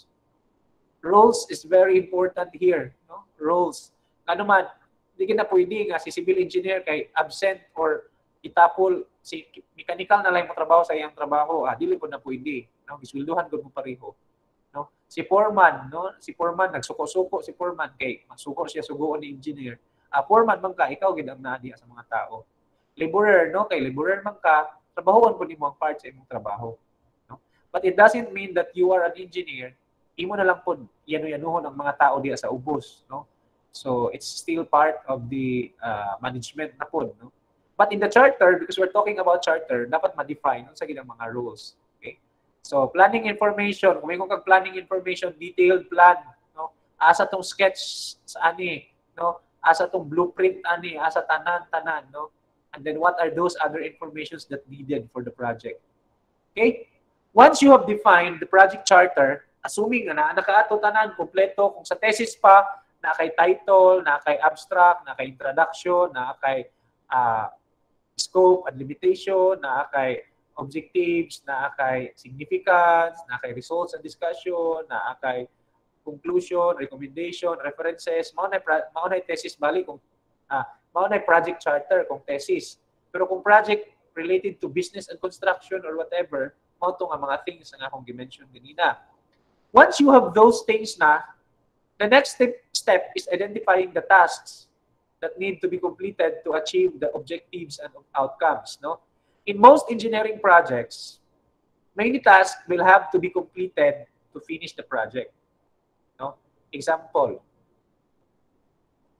Roles is very important here. No? Roles. Ano man, hindi ka na pwede nga si civil engineer kay absent or itapol, si mechanical na lang mo trabaho sa iyang trabaho. Ah, dili po na pwede. No? Gisweldohan ko mo pareho. No? Si foreman, no? Si foreman nagsuko-suko si foreman kay magsuko siya sugoon ni engineer. Ah, foreman man ka, ikaw gid ang nadi sa mga tao. Laborer, no? Kay laborer man ka, trabahoon po nimo ang part sa imong trabaho. No? But it doesn't mean that you are an engineer, imo na lang po yanu-yanuhon ang mga tao diya sa ubos, no? So it's still part of the uh, management na po, no? But in the charter, because we're talking about charter, dapat ma-define unsa gid ang mga rules. So, planning information, kung may kung kag planning information, detailed plan, no? Asa tong sketch sa ani, no? Asa tong blueprint ani, asa tanan-tanan, no? And then what are those other informations that needed for the project? Okay? Once you have defined the project charter, assuming na nakaato tanan kompleto, kung sa thesis pa, na kay title, na kay abstract, na kay introduction, na kay uh, scope and limitation, na kay objectives, na kay significance, na kay results and discussion, na kay conclusion, recommendation, references, mao na mao na thesis bali kung ah mao na project charter kung thesis. Pero kung project related to business and construction or whatever, mao to nga mga things nga akong gi-mention kanina. Once you have those things na, the next step, step is identifying the tasks that need to be completed to achieve the objectives and outcomes, no? In most engineering projects, many tasks will have to be completed to finish the project. No? Example,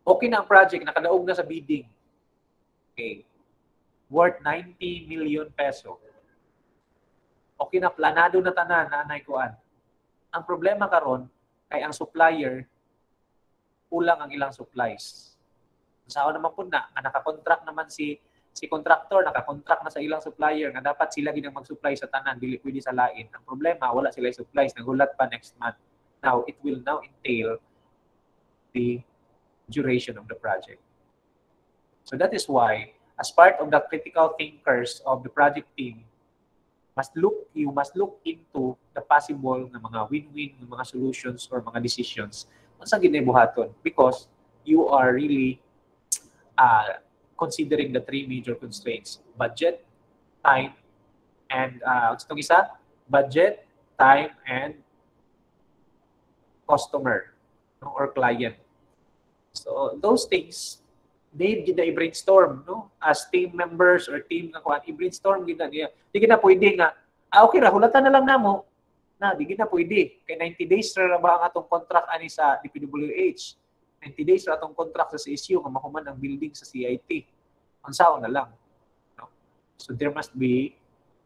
Okay na ang project, nakadaog na sa bidding. Okay. Worth ninety million peso. Okay na, planado na tanan, nanay kuan. Ang problema karon kay ang supplier, kulang ang ilang supplies. Sao naman po na, nga nakakontract naman si si contractor, nakakontract na sa ilang supplier, nga dapat sila ginang mag-supply sa tanan, dili pwede sa lain. Ang problema, wala sila supplies, nagulat pa next month. Now, it will now entail the duration of the project. So that is why, as part of the critical thinkers of the project team, must look you must look into the possible na mga win-win, mga solutions or mga decisions unsa ginabuhaton, because you are really uh, considering the three major constraints: budget, time, and uh, itong isa, budget, time, and customer, no, or client. So those things, they gina i-brainstorm, no, as team members or team nga kuan, i-brainstorm gina niya. Di gina pwede nga, ah okay ra, hulatan na lang namo na di gina pwede kay ninety days ra ba ang atong contract ani sa D P W H. ninety days ra atong contract sa C S U nga mahuman ang building sa C I T. Unsaon na lang, no? So there must be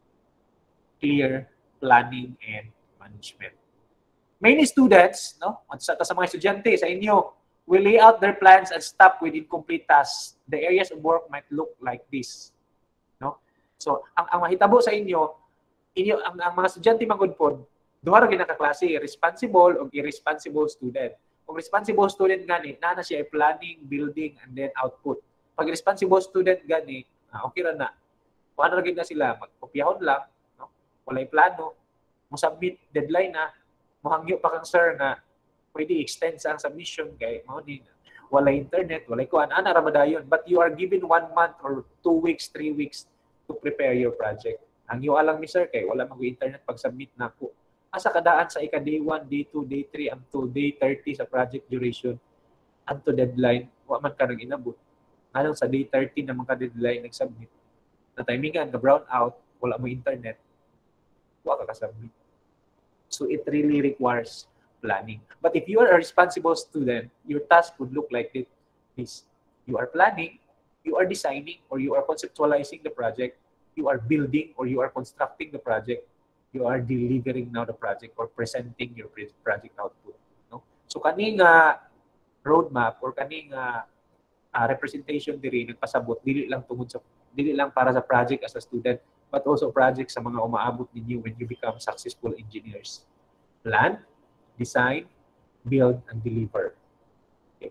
clear planning and management. Many students, no, at sa, sa mga estudyante sa inyo, will lay out their plans and stop with incomplete tasks. The areas of work might look like this, no? So ang ang mahitabo sa inyo, inyo ang, ang mga estudyante magudpod, duha ra gyud klase, responsible o irresponsible student. Kung responsible student gani, na na siya ay planning, building, and then output. Pag responsible student gani, ah, okay ra na. Kung ano ra gyud na sila, magkopyahon lang, no? Walay plano, mo submit deadline na, mohangyo pa kang sir nga pwede extend sa ang submission kay mao ni wala internet, wala kuan, ana ra madayon, but you are given one month or two weeks, three weeks to prepare your project. Ang iyo alang ni sir kay wala mag-internet pag submit nako. Asa kadaan sa ika day one, day two, day three up to day thirty sa project duration unto deadline, wa man ka nang inabot. Anong sa day thirty na man ka deadline nag-submit. Na timingan ka brown out, wala mo internet, wa ka ka-submit. So it really requires planning. But if you are a responsible student, your task would look like this. You are planning, you are designing, or you are conceptualizing the project, you are building or you are constructing the project, you are delivering now the project or presenting your project output. No? So kaning uh, roadmap or kaning uh, uh, representation diri nagpasabot dili lang tungod sa dili lang para sa project as a student, but also project sa mga umaabot ninyo when you become successful engineers. Plan, design, build, and deliver. Okay.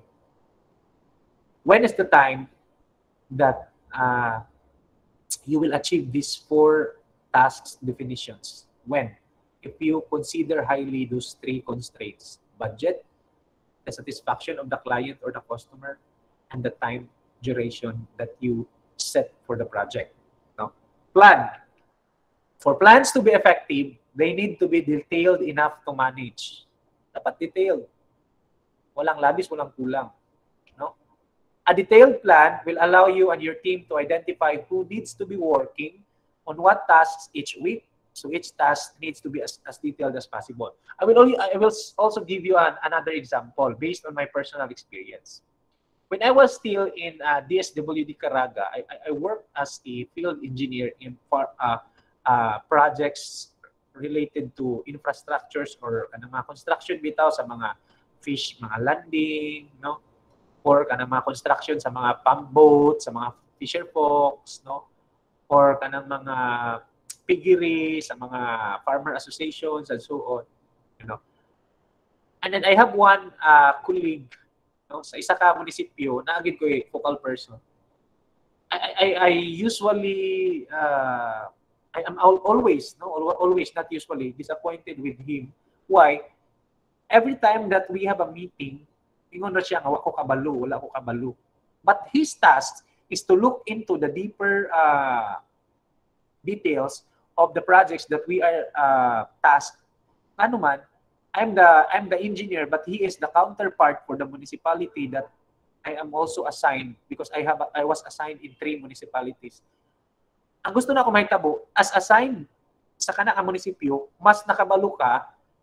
When is the time that uh, you will achieve these four tasks definitions? When? If you consider highly those three constraints: budget, the satisfaction of the client or the customer, and the time duration that you set for the project. No? Plan. For plans to be effective, they need to be detailed enough to manage. Dapat detailed. Walang labis, walang kulang. No? A detailed plan will allow you and your team to identify who needs to be working on what tasks each week. So each task needs to be as, as detailed as possible. I will, only, I will also give you an, another example based on my personal experience. When I was still in uh, D S W D Caraga, I, I worked as a field engineer in uh, uh, projects related to infrastructures or kanang mga construction bitaw sa mga fish, mga landing, no? Or kanang mga construction sa mga pump boat, sa mga fisher folks, no? Or kanang mga piggery, sa mga farmer associations and so on, you know. And then I have one uh, colleague, no, sa isa ka munisipyo na agad ko eh, focal person. I, I, I usually uh, I am always, no, always, not usually, disappointed with him. Why? Every time that we have a meeting, ingon na siya nga, wala ko kabalo, wala ko kabalo. But his task is to look into the deeper uh, details of the projects that we are uh, tasked. Ano man, I'm the, I'm the engineer, but he is the counterpart for the municipality that I am also assigned because I have I was assigned in three municipalities. Ang gusto na ako mahitabo, as assigned sa kanang munisipyo, mas nakabalo ka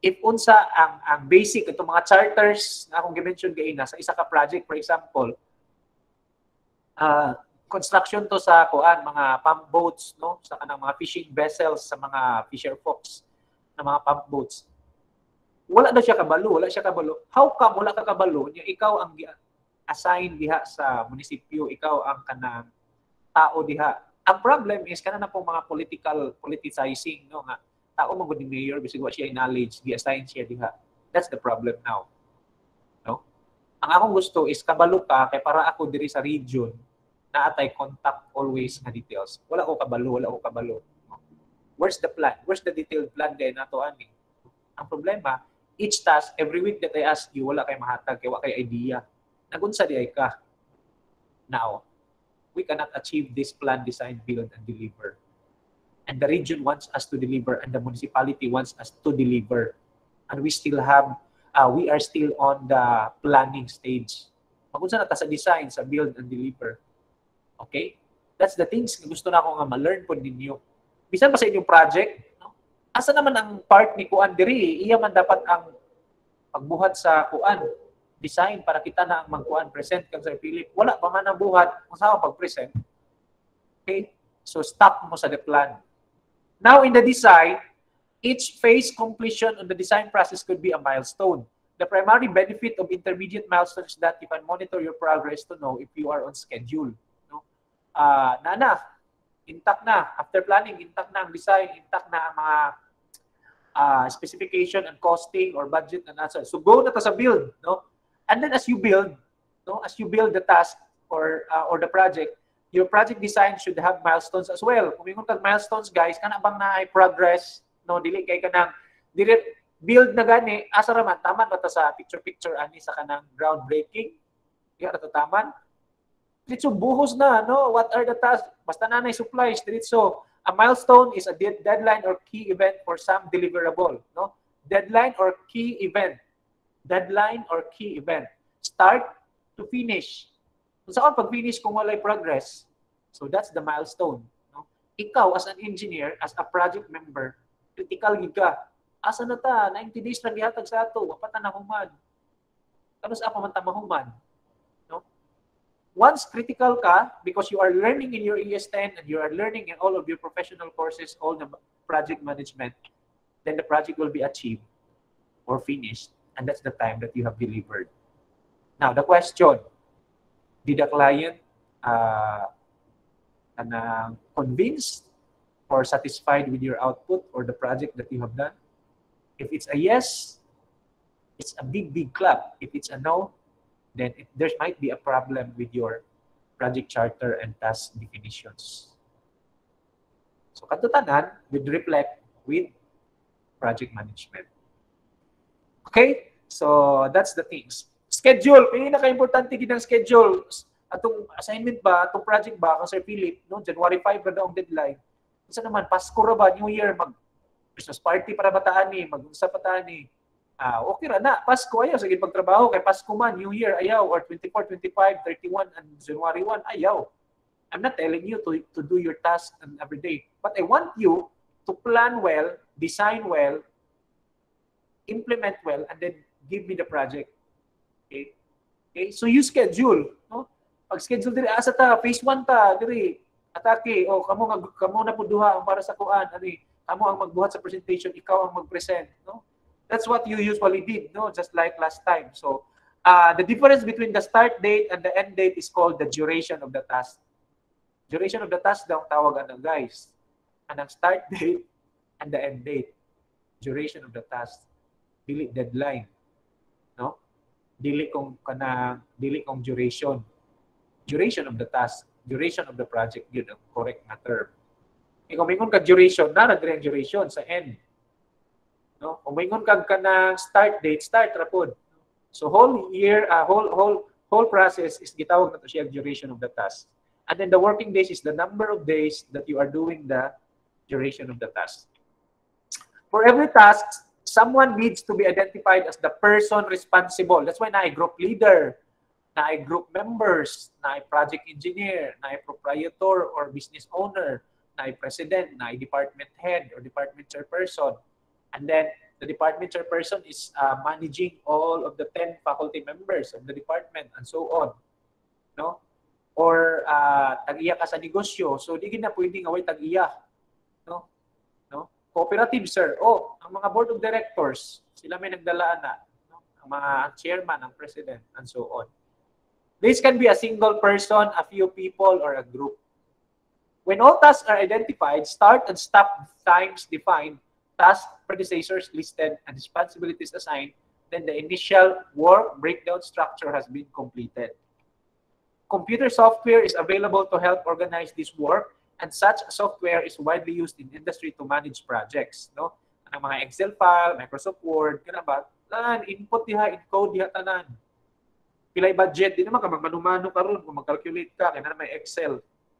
if unsa ang ang basic itong mga charters na akong gi-mention gaina sa isa ka project, for example, uh, construction to sa kuan mga pump boats, no, sa kanang mga fishing vessels, sa mga fisher folks na mga pump boats. Wala na siya kabalo, wala siya kabalo. How come wala ka kabalo? Nya ikaw ang assign diha sa munisipyo, ikaw ang kanang tao diha. Ang problem is kana na pong mga political politicizing, no, nga tao mo gud ni mayor bisig wa siya knowledge, gi-assign siya diha. That's the problem now. No? Ang akong gusto is kabalo ka kay para ako diri sa region na atay contact always nga details. Wala ko kabalo, wala ko kabalo. No? Where's the plan? Where's the detailed plan din nato ani? Ang problema, each task every week that I ask you, wala kay mahatag kay wa kay idea. Nagunsa di ay ka. Now, we cannot achieve this plan, design, build, and deliver. And the region wants us to deliver, and the municipality wants us to deliver. And we still have, uh, we are still on the planning stage. Magunsa na ta sa design, sa build, and deliver. Okay? That's the things na gusto na ako nga ma-learn po ninyo. Bisan pa sa inyong project, no? Asa naman ang part ni Kuan diri? Iya man dapat ang pagbuhat sa Kuan. Design para kita na ang magkuan, present kang Sir Philip. Wala pa man ang buhat, kung saan pag-present. Okay? So, stop mo sa the plan. Now, in the design, each phase completion on the design process could be a milestone. The primary benefit of intermediate milestones is that you can monitor your progress to know if you are on schedule. No? Uh, na na, intact na. After planning, intact na ang design, intact na ang mga uh, specification and costing or budget na nasa. So, go na to sa build. No? And then as you build, no, as you build the task or uh, or the project, your project design should have milestones as well. Kung mingon kag milestones, guys, kana bang na ay progress, no, dili kay kanang dili build na gani, asa ra man taman ba ta sa picture picture ani sa kanang groundbreaking? Di ra ta taman. Diretso buhos na, no? What are the tasks? Basta na nay supplies diretso. A milestone is a deadline or key event for some deliverable, no? Deadline or key event. Deadline or key event. Start to finish. Kung saan pag-finish kung walay progress, so that's the milestone. No? Ikaw, as an engineer, as a project member, critical gid ka. Asa na ta? ninety days lang gihatag sa ato. Wapata na human. Kano sa pa man ta mahuman? No? Once critical ka, because you are learning in your E S ten and you are learning in all of your professional courses, all the project management, then the project will be achieved or finished. And that's the time that you have delivered. Now, the question, did the client uh, uh, convinced or satisfied with your output or the project that you have done? If it's a yes, it's a big, big clap. If it's a no, then it, there might be a problem with your project charter and task definitions. So, katutanan, would reflect with project management. Okay? So, that's the things. Schedule. Pinaka-importante gid ang schedule. Atong assignment ba, atong project ba, kang Sir Philip, no? January five ra daw ang deadline. Isa naman, Pasko ra ba, New Year, mag Christmas party para bataan ni, mag-unsa pa taan ni. Ah, okay ra na. Pasko ayaw, sige pagtrabaho, kay Pasko man, New Year ayaw, or twenty-four, twenty-five, thirty-one, and January one, ayaw. I'm not telling you to, to do your task every day. But I want you to plan well, design well, implement well, and then give me the project. Okay? Okay? So you schedule, no? Pag schedule diri asa ta phase one ta diri atake o kamo nga kamo na pud duha ang para sa kuan ani kamo ang magbuhat sa presentation, ikaw ang mag-present, no? That's what you usually did, no? Just like last time. So uh, the difference between the start date and the end date is called the duration of the task. Duration of the task daw tawag ano guys. Anang start date and the end date. Duration of the task. Dili deadline, no? Dili kung kana dili kung duration. Duration of the task, duration of the project, yun ang correct na term. E kung mingon kag duration, nara dire ang duration sa end. No? Kung mingon kag kana start date, start ra pod. So whole year, uh, whole whole whole process is gitawag na to siya duration of the task. And then the working days is the number of days that you are doing the duration of the task. For every task, someone needs to be identified as the person responsible. That's why na group leader, na group members, na project engineer, na proprietor or business owner, na president, na department head or department chairperson. And then The department chairperson is uh, managing all of the ten faculty members of the department and so on. No? Or uh, tag-iya ka sa negosyo, so di na pwedeng away tag-iya. No? No? Cooperative, sir. Oh, ang mga board of directors, sila may nagdalaan na. No? Ang mga chairman, ang president, and so on. This can be a single person, a few people, or a group. When all tasks are identified, start and stop times defined, task predecessors listed, and responsibilities assigned, then the initial work breakdown structure has been completed. Computer software is available to help organize this work, and such software is widely used in industry to manage projects. No? Ang mga Excel file, Microsoft Word, kana ba? Tanan, input diha, encode diha tanan. Pilay budget, di naman ka magmanumano karon kung mag-calculate ka, kaya na may Excel.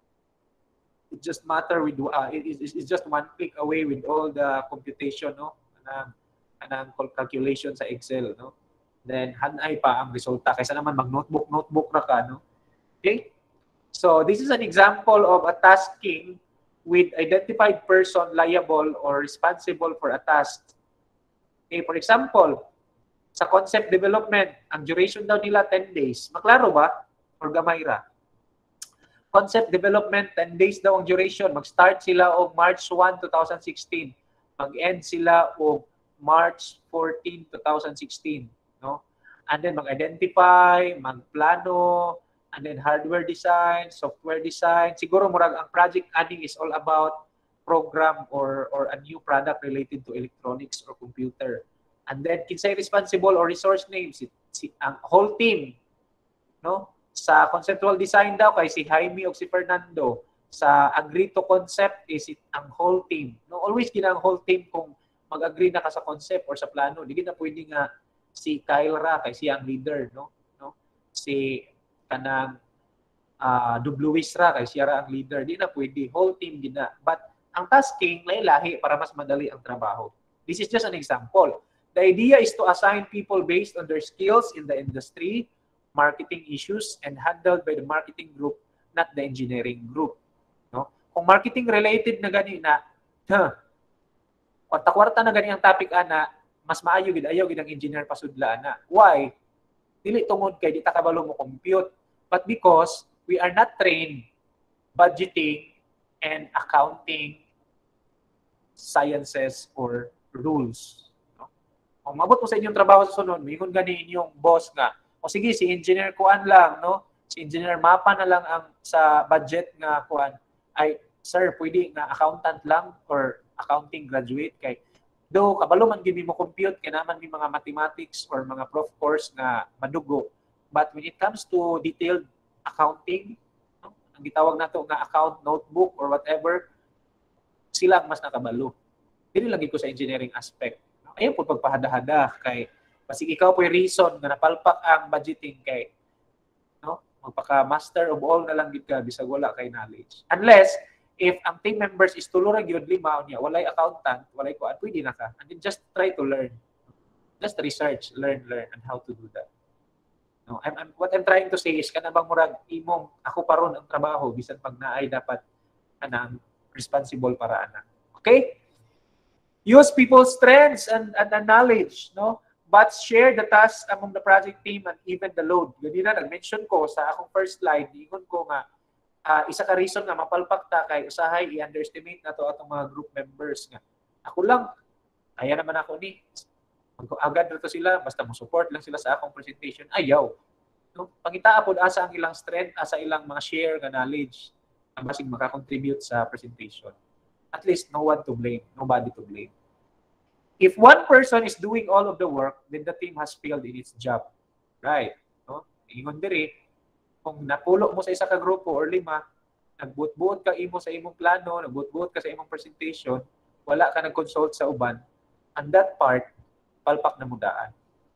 It just matter with uh, it is it's just one click away with all the computation, no, anang anang calculation sa Excel, no. Then hanay pa ang resulta kaysa naman mag notebook notebook ra ka, no. Okay, so this is an example of a tasking with identified person liable or responsible for a task. Okay, for example, sa concept development, ang duration daw nila ten days. Maklaro ba or gamay ra? Concept development, ten days daw ang duration. Mag-start sila o March first, twenty sixteen. Mag-end sila o March fourteenth, twenty sixteen. No? And then mag-identify, mag-plano, and then hardware design, software design. Siguro murag ang project adding is all about program or, or a new product related to electronics or computer. And then kinsay responsible or resource names, si, si, ang whole team. No? Sa conceptual design daw kay si Jaime o si Fernando. Sa agree to concept is it ang whole team. No, always gina ang whole team kung mag-agree na ka sa concept or sa plano. Di na pwede nga si Kyle ra kay siya ang leader, no? No? Si kanang uh, Dubluis ra kay siya ra ang leader. Di na pwede, whole team gina. But ang tasking lahi-lahi para mas madali ang trabaho. This is just an example. The idea is to assign people based on their skills in the industry, marketing issues, and handled by the marketing group, not the engineering group. No? Kung marketing related na gani na, huh, kwarta-kwarta na gani ang topic ana, mas maayo gid ayaw gid ang engineer pasudla ana. Why? Dili tungod kay di ta kabalo mo compute, but because we are not trained budgeting and accounting sciences or rules. No? Kung mabot mo sa inyong trabaho sa sunod, mingon gani inyong boss nga, o sige, si engineer kuan lang, no? Si engineer mapa na lang ang sa budget nga kuan. Ay, sir, pwede nga accountant lang or accounting graduate kay do kabalo man gid mo compute kay naman mi mga mathematics or mga prof course nga madugo. But when it comes to detailed accounting, no? Ang gitawag nato nga account notebook or whatever, sila ang mas nakabalo. Dili lang ko sa engineering aspect. Ayun po pagpahada-hada kay Pasig ikaw po yung reason na napalpak ang budgeting kay, no? Magpaka-master of all na lang gid ka bisag wala kay knowledge. Unless, if ang team members is tulo ra gyud lima niya, walay accountant, walay kuan, pwede na ka. And then just try to learn. Just research, learn, learn, and how to do that. No, I'm, I'm, what I'm trying to say is, kana bang murag imong, ako paron ang trabaho, bisan pag naay dapat, anang responsible para anak. Okay? Use people's strengths and, and, and knowledge, no? But share the tasks among the project team and even the load. Ganina, nag-mention ko sa akong first slide, ingon ko nga, uh, isa ka reason nga mapalpak ta kay usahay i-underestimate na to atong mga group members nga. Ako lang, kaya naman ako ni, agad na to sila, basta mo support lang sila sa akong presentation, ayaw. No? Pangitaa po, asa ang ilang strength, asa ilang mga share nga knowledge, na basig makakontribute sa presentation. At least, no one to blame, nobody to blame. If one person is doing all of the work, then the team has failed in its job. Right? No? Ingon diri, kung napulo mo sa isa ka grupo or lima, nagbuot-buot ka imo sa imong plano, nagbuot-buot ka sa imong presentation, wala ka nag-consult sa uban, and that part, palpak na mudaan.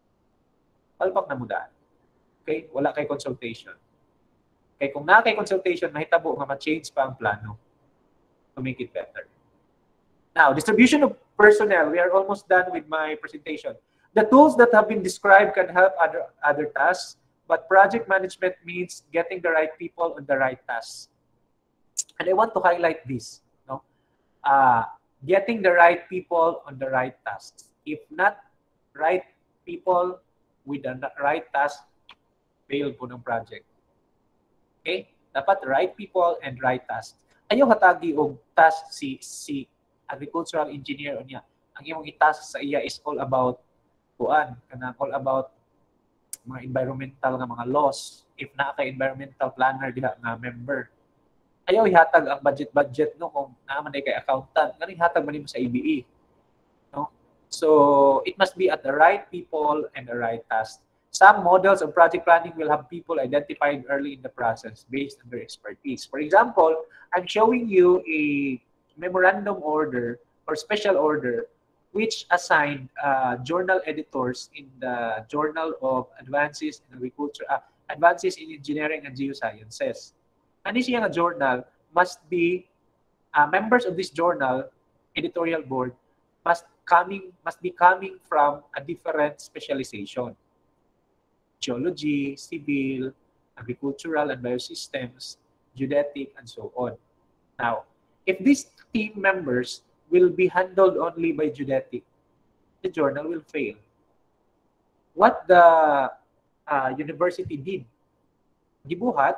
Palpak na mudaan. Okay? Wala kay consultation. Okay, kung na kay consultation, mahitabo nga ma-change pa ang plano to make it better. Now, distribution of personnel. We are almost done with my presentation. The tools that have been described can help other, other tasks, but project management means getting the right people on the right tasks. And I want to highlight this. No? Uh, getting the right people on the right tasks. If not right people with the right task, fail po ng project. Okay? Dapat right people and right task. Ayaw hatagi og task si si agricultural engineer o niya. Ang imong i-task sa iya is all about kuan, kana all about mga environmental nga mga laws. If na ka environmental planner diha nga member, ayaw ihatag ang budget-budget no kung naman ay kay accountant. Galing hatag man mo sa A B E. No? So, it must be at the right people and the right task. Some models of project planning will have people identified early in the process based on their expertise. For example, I'm showing you a memorandum order or special order which assigned uh, journal editors in the Journal of Advances in Agriculture, uh, Advances in Engineering and Geosciences. Ano siya nga journal must be uh, members of this journal editorial board must coming must be coming from a different specialization: geology, civil, agricultural and biosystems, geodetic, and so on. Now, if these team members will be handled only by geodetic, the journal will fail. What the uh, university did, gibuhat,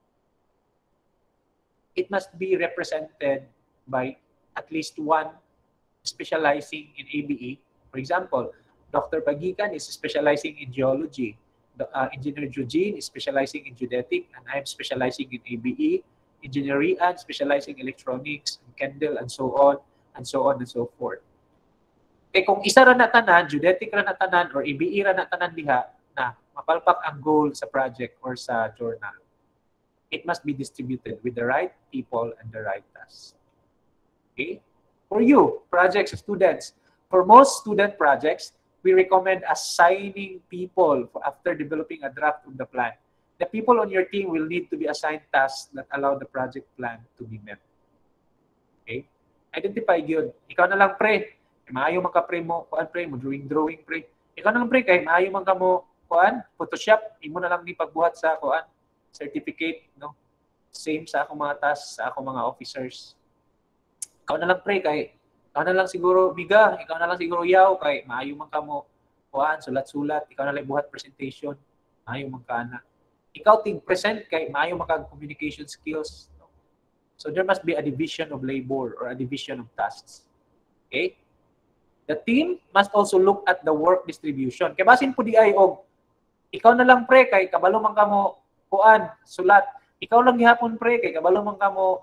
it must be represented by at least one specializing in A B E. For example, Doctor Pagikan is specializing in geology. The, uh, Engineer Eugene is specializing in geodetic, and I'm specializing in A B E. Engineer Rian specializing in electronics, and Kendall, and so on, and so on and so forth. Kaya kung isa ra na tanan, geodetic ra na tanan, or A B E ra na tanan diha, na mapalpak ang goal sa project or sa journal, it must be distributed with the right people and the right tasks. Okay? For you, projects, students, for most student projects, we recommend assigning people for after developing a draft of the plan. The people on your team will need to be assigned tasks that allow the project plan to be met. Okay? Identify yun. Ikaw na lang, pre. Maayo man ka, pre mo. Kuan, pre mo. Drawing, drawing, pre. Ikaw na lang, pre. Kaya maayo man ka mo. Kuan, Photoshop. Imo na lang ni pagbuhat sa kuan. Certificate, no? Same sa akong mga tasks, sa akong mga officers. Ikaw na lang, pre. Kaya ikaw na lang siguro, Miga. Ikaw na lang siguro, Yaw. Kaya maayo man ka mo. Kuan, sulat-sulat. Ikaw na lang buhat presentation. Maayo man ka na. Ikaw ting-present kay maayo man kag communication skills. So there must be a division of labor or a division of tasks. Okay? The team must also look at the work distribution. Kay basin po di ay og ikaw na lang, pre, kay kabalo man kamo kuan sulat. Ikaw lang gihapon, pre, kay kabalo man kamo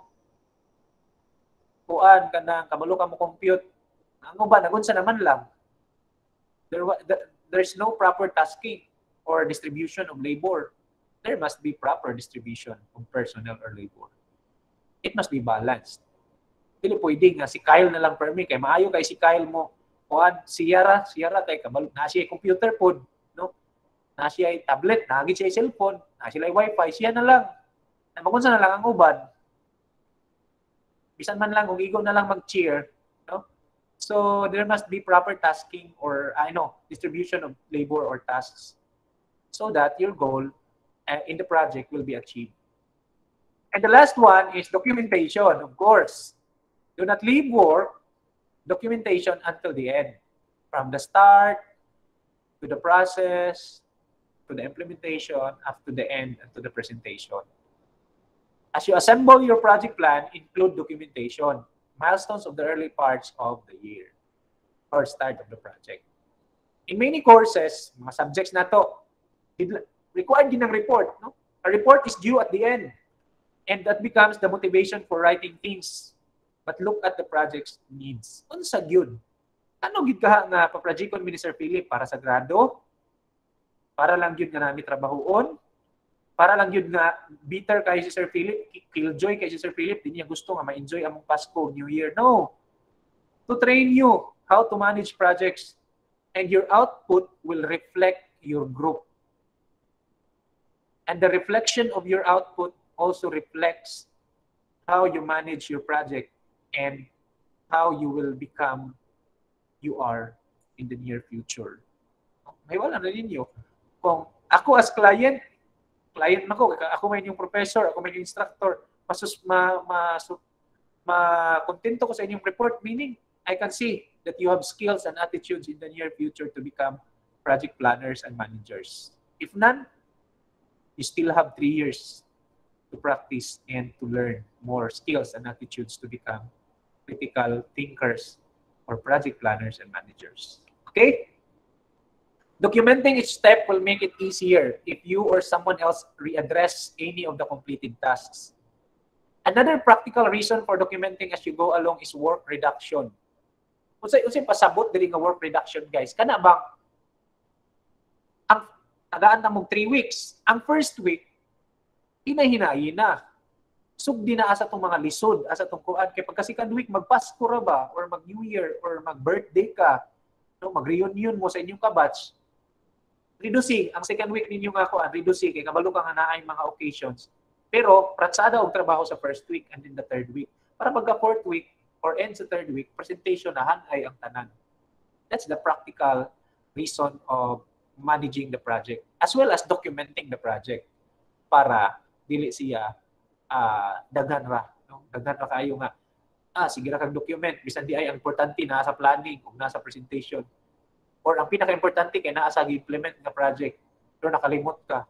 kuan kanang kabalo kamo compute. Ano ba nagunsa naman lang? There there's no proper tasking or distribution of labor. There must be proper distribution of personnel or labor. It must be balanced. Dili pwede nga si Kyle na lang permi kay maayo kay si Kyle mo kuan si Yara, si Yara kay kabalo na siya computer pod, no? Na siya tablet, na siya cellphone, na siya wifi, siya na lang. Magunsa na lang ang uban. Bisan man lang kung igo na lang mag-cheer, no? So there must be proper tasking or I know, distribution of labor or tasks so that your goal uh, in the project will be achieved. And the last one is documentation, of course. Do not leave work, documentation until the end. From the start, to the process, to the implementation, up to the end, and to the presentation. As you assemble your project plan, include documentation, milestones of the early parts of the year, or start of the project. In many courses, mga subjects na to, required din ng report. No? A report is due at the end. And that becomes the motivation for writing things. But look at the project's needs. Unsa gyud? Ano gyud ka nga pa-projecton ni Sir Philip para sa grado? Para lang gyud nga nami trabahoon? Para lang gyud nga bitter kay si Sir Philip, killjoy kay si Sir Philip, di niya gusto nga ma-enjoy among Pasko, New Year. No. To train you how to manage projects, and your output will reflect your group. And the reflection of your output also reflects how you manage your project and how you will become you are in the near future. May wala na ninyo. Kung ako as client, client na ko, ako may yung professor, ako may yung instructor, masus, ma, ma, ma, kontento ko sa inyong report, meaning I can see that you have skills and attitudes in the near future to become project planners and managers. If none, you still have three years to practice and to learn more skills and attitudes to become critical thinkers or project planners and managers. Okay? Documenting each step will make it easier if you or someone else readdress any of the completed tasks. Another practical reason for documenting as you go along is work reduction. Unsay unsay pasabot diri nga work reduction, guys? Kana bang ang tagaan na mong three weeks. Ang first week hinay-hinayi na. Sugdi na asa tong mga lisod, asa tong kuan kay pagka second week magpasko ra ba or mag New Year or mag birthday ka, no, mag-reunion mo sa inyong kabatch. Reducing ang second week ninyo nga kuan, reducing kay kabalo ka nga naay mga occasions. Pero pratsada og trabaho sa first week and in the third week. Para pagka fourth week or end sa third week, presentation na hanay ang tanan. That's the practical reason of managing the project as well as documenting the project para dili siya uh, daghan ra, no? Daghan ra kayo nga ah sige ra kag document bisan di ay ang importante na sa planning ug nasa presentation or ang pinaka-importante kay naa sa gi-implement nga project pero nakalimot ka.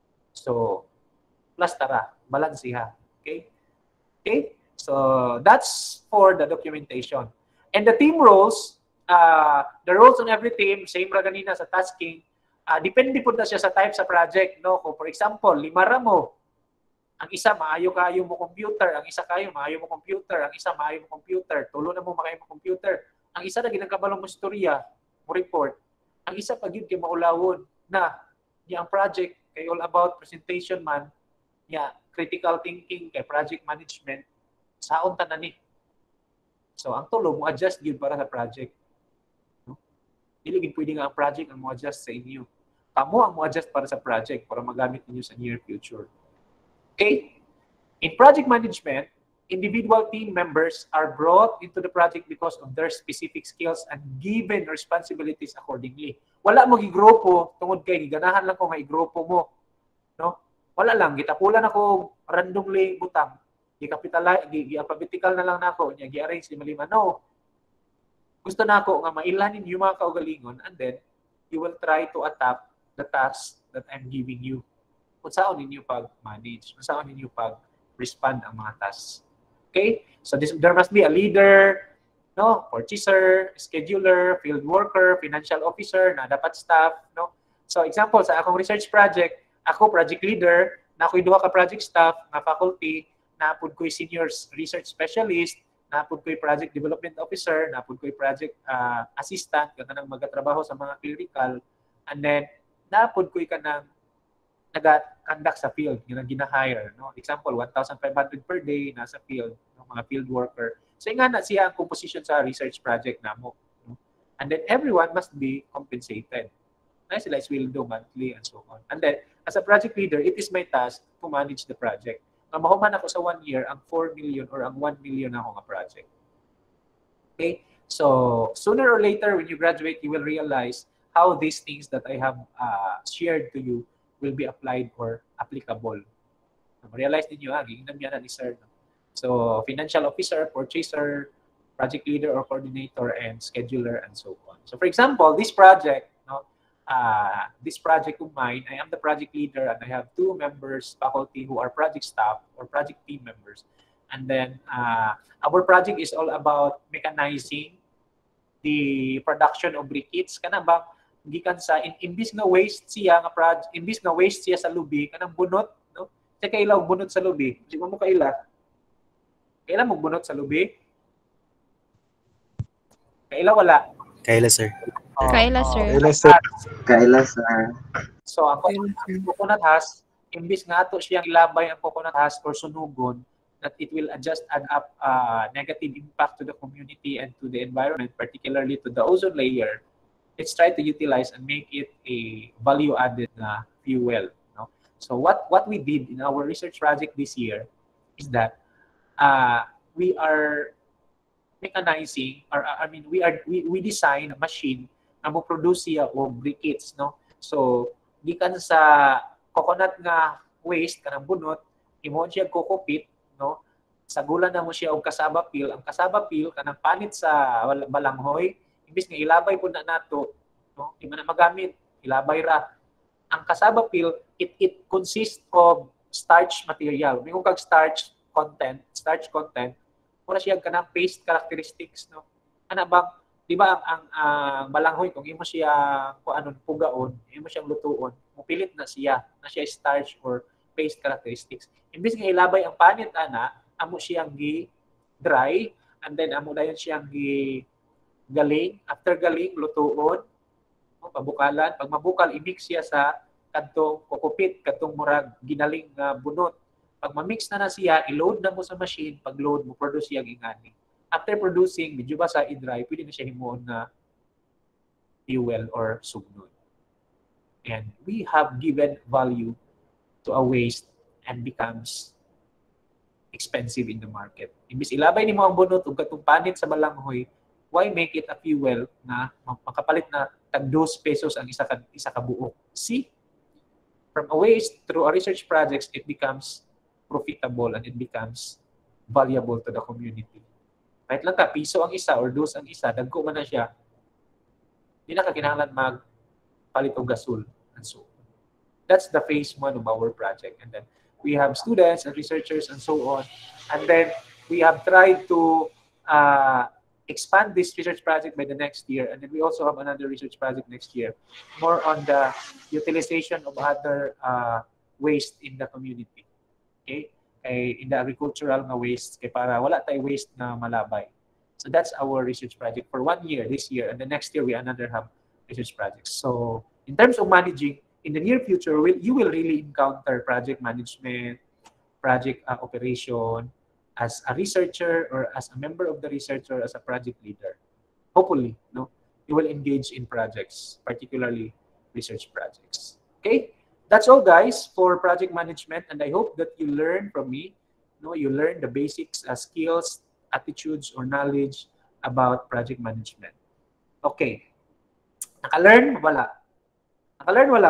So plus tara, balansiha. Okay? Okay? So that's for the documentation. And the team roles, uh, the roles on every team, same ra ganina sa tasking, uh, depende po na siya sa type sa project. No? Kung for example, lima ra mo, ang isa maayo kayo mo computer, ang isa kayo maayo mo computer, ang isa maayo mo computer, tulo na mo makayo mo computer, ang isa na ginagabalong mo istorya, mo report, ang isa pag yun kay maulawon na niya ang project kay all about presentation man, niya critical thinking kay project management, saon tanan ni. So ang tulo mo adjust gyud para sa project. No? Dili gid pwede nga ang project ang mo adjust sa inyo. Kamo ang mo adjust para sa project para magamit ninyo sa near future. Okay? In project management, individual team members are brought into the project because of their specific skills and given responsibilities accordingly. Wala mo gigrupo tungod kay giganahan lang ko nga igrupo mo. No? Wala lang, gitapulan ako randomly butang. Gi-capitalize, gi-alphabetical na lang nako, nya gi-arrange lima-lima. No. Gusto nako nga mailanin yung mga kaugalingon and then you will try to adapt the task that I'm giving you. Kung saan ninyo pag-manage, kung saan ninyo pag-respond ang mga tasks. Okay? So this, there must be a leader, no, purchaser, scheduler, field worker, financial officer, na dapat staff, no. So example sa akong research project, ako project leader, na ako'y duha ka project staff na faculty, napud ko'y senior research specialist, napud ko'y project development officer, napud ko'y project uh, assistant, kanang magatrabaho sa mga clerical, and then napud ko'y kanang naga-conduct sa field, yun ang gina-hire. No? Example, one thousand five hundred per day nasa field, no? Mga field worker. So nga na siya ang composition sa research project namo. No? And then everyone must be compensated. Na sila is will do monthly and so on. And then, as a project leader, it is my task to manage the project. Ang mahuman ako sa one year, ang four million or ang one million na ako nga project. Okay? So, sooner or later, when you graduate, you will realize how these things that I have uh, shared to you will be applied or applicable. Realize niyo ah, ginam yan ni sir. So, financial officer, purchaser, project leader or coordinator, and scheduler, and so on. So, for example, this project, no, uh, this project of mine, I am the project leader and I have two members, faculty who are project staff or project team members. And then, uh, our project is all about mechanizing the production of briquettes. Kana bang gikan sa in, imbis nga waste siya nga project, imbis nga waste siya sa lubi kanang bunot, no? Sa kailaw bunot sa lubi. Di mo kaila. Kaila mo bunot sa lubi? Kaila wala. Kaila sir. Oh, Kaila oh, sir. Kaila sir. Kaila sir. So ako coconut husk, imbis nga ato siyang ilabay ang coconut husk or sunugon, that it will adjust add up uh, negative impact to the community and to the environment, particularly to the ozone layer. Let's try to utilize and make it a value-added uh, fuel. No? So what, what we did in our research project this year is that uh, we are mechanizing, or uh, I mean, we are we, we design a machine na mo produce siya og briquettes, no? So gikan sa coconut nga waste kanang bunot, imo siya kokopit, no? Sagulan na mo siya og cassava peel. Ang cassava peel kanang panit sa balanghoy, imbis nga ilabay po na nato, no? Di man na magamit, ilabay ra. Ang cassava peel, it it consists of starch material. May kung kag starch content, starch content, muna siya kanang paste characteristics, no? Ana bang, di ba ang, ang, ang balanghoy kung imo siya kung anon pugaon, imo siyang lutuon, mupilit na siya, na siya starch or paste characteristics. Imbis nga ilabay ang panit ana, amo siyang gi dry, and then amo dayon siyang gi galing, after galing lutuon, no, pabukalan, pag mabukal i-mix siya sa kadtong kokopit, kadtong murag ginaling nga uh, bunot. Pag ma-mix na na siya, i-load na mo sa machine, pag load mo produce siya ingani. After producing, medyo ba sa i-dry, pwede na siya himuon na fuel or sugnod. And we have given value to a waste and becomes expensive in the market. Imbis ilabay ni mo ang bunot ug katong panit sa balanghoy, why make it a fuel na makapalit na tag two pesos ang isa ka isa ka buok? See, from a waste through a research projects, it becomes profitable and it becomes valuable to the community. Kahit lang ka piso ang isa or dos ang isa, dagko man na siya, di na ka kinahanglan magpalit og gasol and so on. That's the phase one of our project. And then we have students and researchers and so on. And then we have tried to uh, expand this research project by the next year. And then we also have another research project next year, more on the utilization of other uh, waste in the community. Okay? Kay, in the agricultural na waste, kay para wala tayo waste na malabay. So that's our research project for one year, this year. And the next year, we another have research projects. So in terms of managing, in the near future, will you will really encounter project management, project uh, operation as a researcher or as a member of the research or as a project leader. Hopefully, no, you will engage in projects, particularly research projects. Okay, that's all, guys, for project management, and I hope that you learn from me. No, you learn the basics, uh, skills, attitudes, or knowledge about project management. Okay, naka-learn wala? Naka-learn wala?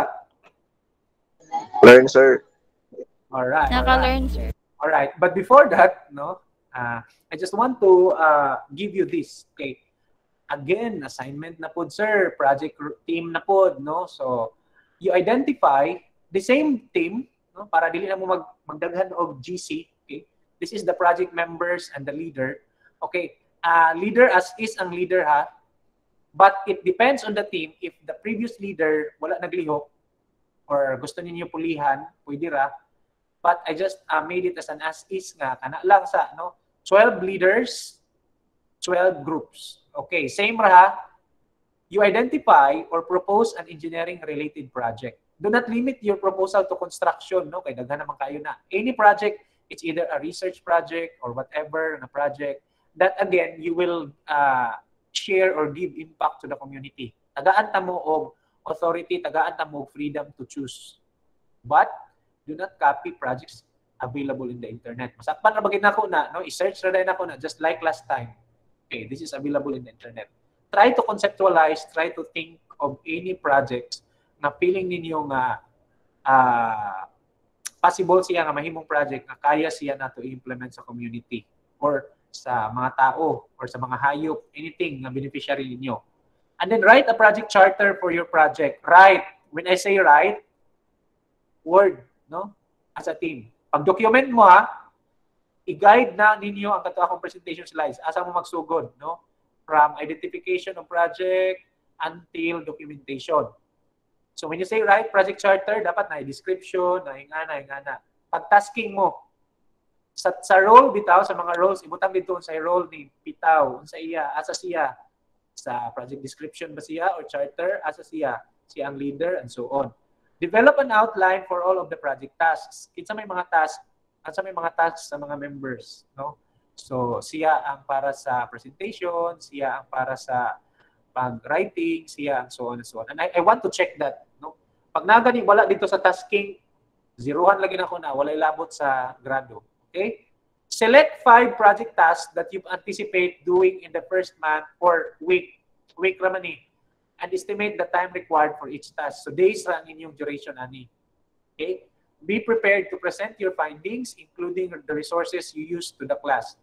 Learn, sir. All right. Naka-learn, sir. All right. But before that, no, uh, I just want to uh, give you this. Okay. Again, assignment na pod, sir. Project team na pod, no? So, you identify the same team, no? Para dili na mo mag magdaghan og G C. Okay. This is the project members and the leader. Okay. Uh, leader as is ang leader, ha? But it depends on the team. If the previous leader wala naglihok, or gusto ninyo pulihan, pwede ra. But I just uh, made it as an as-is nga. Kana lang sa, no? twelve leaders, twelve groups. Okay, same ra. You identify or propose an engineering-related project. Do not limit your proposal to construction, no? Kaya daghan naman kayo na. Any project, it's either a research project or whatever na project, that again, you will uh, share or give impact to the community. Tagaan ta mo og authority, tagaan ta mo freedom to choose. But do not copy projects available in the internet. Masakpan na bagay na ako na, no? I-search na rin ako na, just like last time. Okay, this is available in the internet. Try to conceptualize, try to think of any projects na feeling ninyo nga uh, possible siya nga mahimong project na kaya siya na to implement sa community or sa mga tao or sa mga hayop, anything na beneficiary ninyo. And then write a project charter for your project. Write. When I say write, word, no? As a team. Pag-document mo, ha, i-guide na ninyo ang kato akong presentation slides. Asa mo magsugod, no? From identification of project until documentation. So when you say write project charter, dapat na description, na ingana, ingana. Pag-tasking mo, sa, sa role bitaw, sa mga roles, ibutang dito sa role ni bitaw, sa iya, asa siya, sa project description ba siya or charter, asa siya, siya ang leader, and so on. Develop an outline for all of the project tasks. Kinsa may mga tasks, kinsa may mga tasks sa mga members, no? So, siya ang para sa presentation, siya ang para sa pag-writing, siya ang so on and so on. And I, I want to check that, no? Pag nagani wala dito sa tasking, zerohan lagi na ako na, wala labot sa grado. Okay? Select five project tasks that you anticipate doing in the first month or week, week ramani, and estimate the time required for each task. So days ra ang inyong duration ani. Okay? Be prepared to present your findings, including the resources you use to the class.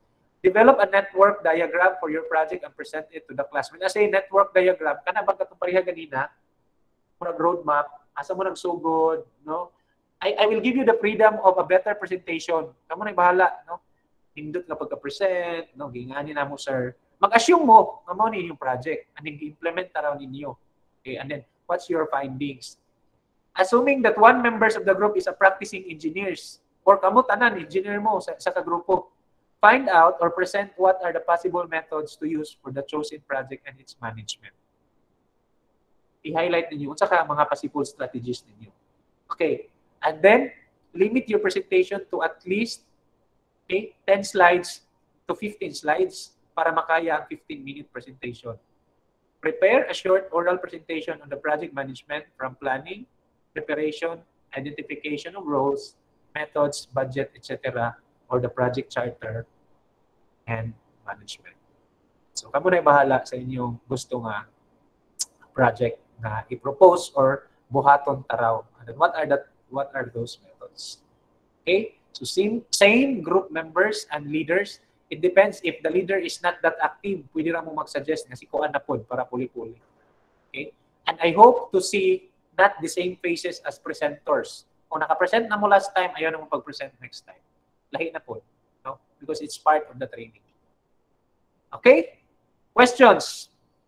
Develop a network diagram for your project and present it to the class. When I say network diagram, kana ba katong pareha ganina? Murag roadmap, asa mo nagsugod, no? I, I will give you the freedom of a better presentation. Kamu na bahala, no? Hindot na pagka-present, no? Gingani na mo, sir. Mag-assume mo, na mo ni yung project, and then implement na raw ninyo. Okay, and then, what's your findings? Assuming that one members of the group is a practicing engineers, or kamo tanan, engineer mo sa, sa kagrupo, find out or present what are the possible methods to use for the chosen project and its management. I-highlight ninyo, unsa ka mga possible strategies ninyo. Okay, and then, limit your presentation to at least okay, ten slides to fifteen slides para makaya ang fifteen minute presentation. Prepare a short oral presentation on the project management from planning, preparation, identification of roles, methods, budget, et cetera, or the project charter and management. So, kamo na bahala sa inyong gusto nga project na i-propose or buhaton taraw. And then what are that? What are those methods? Okay, so same same group members and leaders. It depends if the leader is not that active. Pwede ra mo mag-suggest nga si kuan na pod para puli-puli. Okay, and I hope to see not the same faces as presenters. Kung naka-present na mo last time, ayaw na mo pag-present next time. Lahi na po, no? Because it's part of the training. Okay? Questions?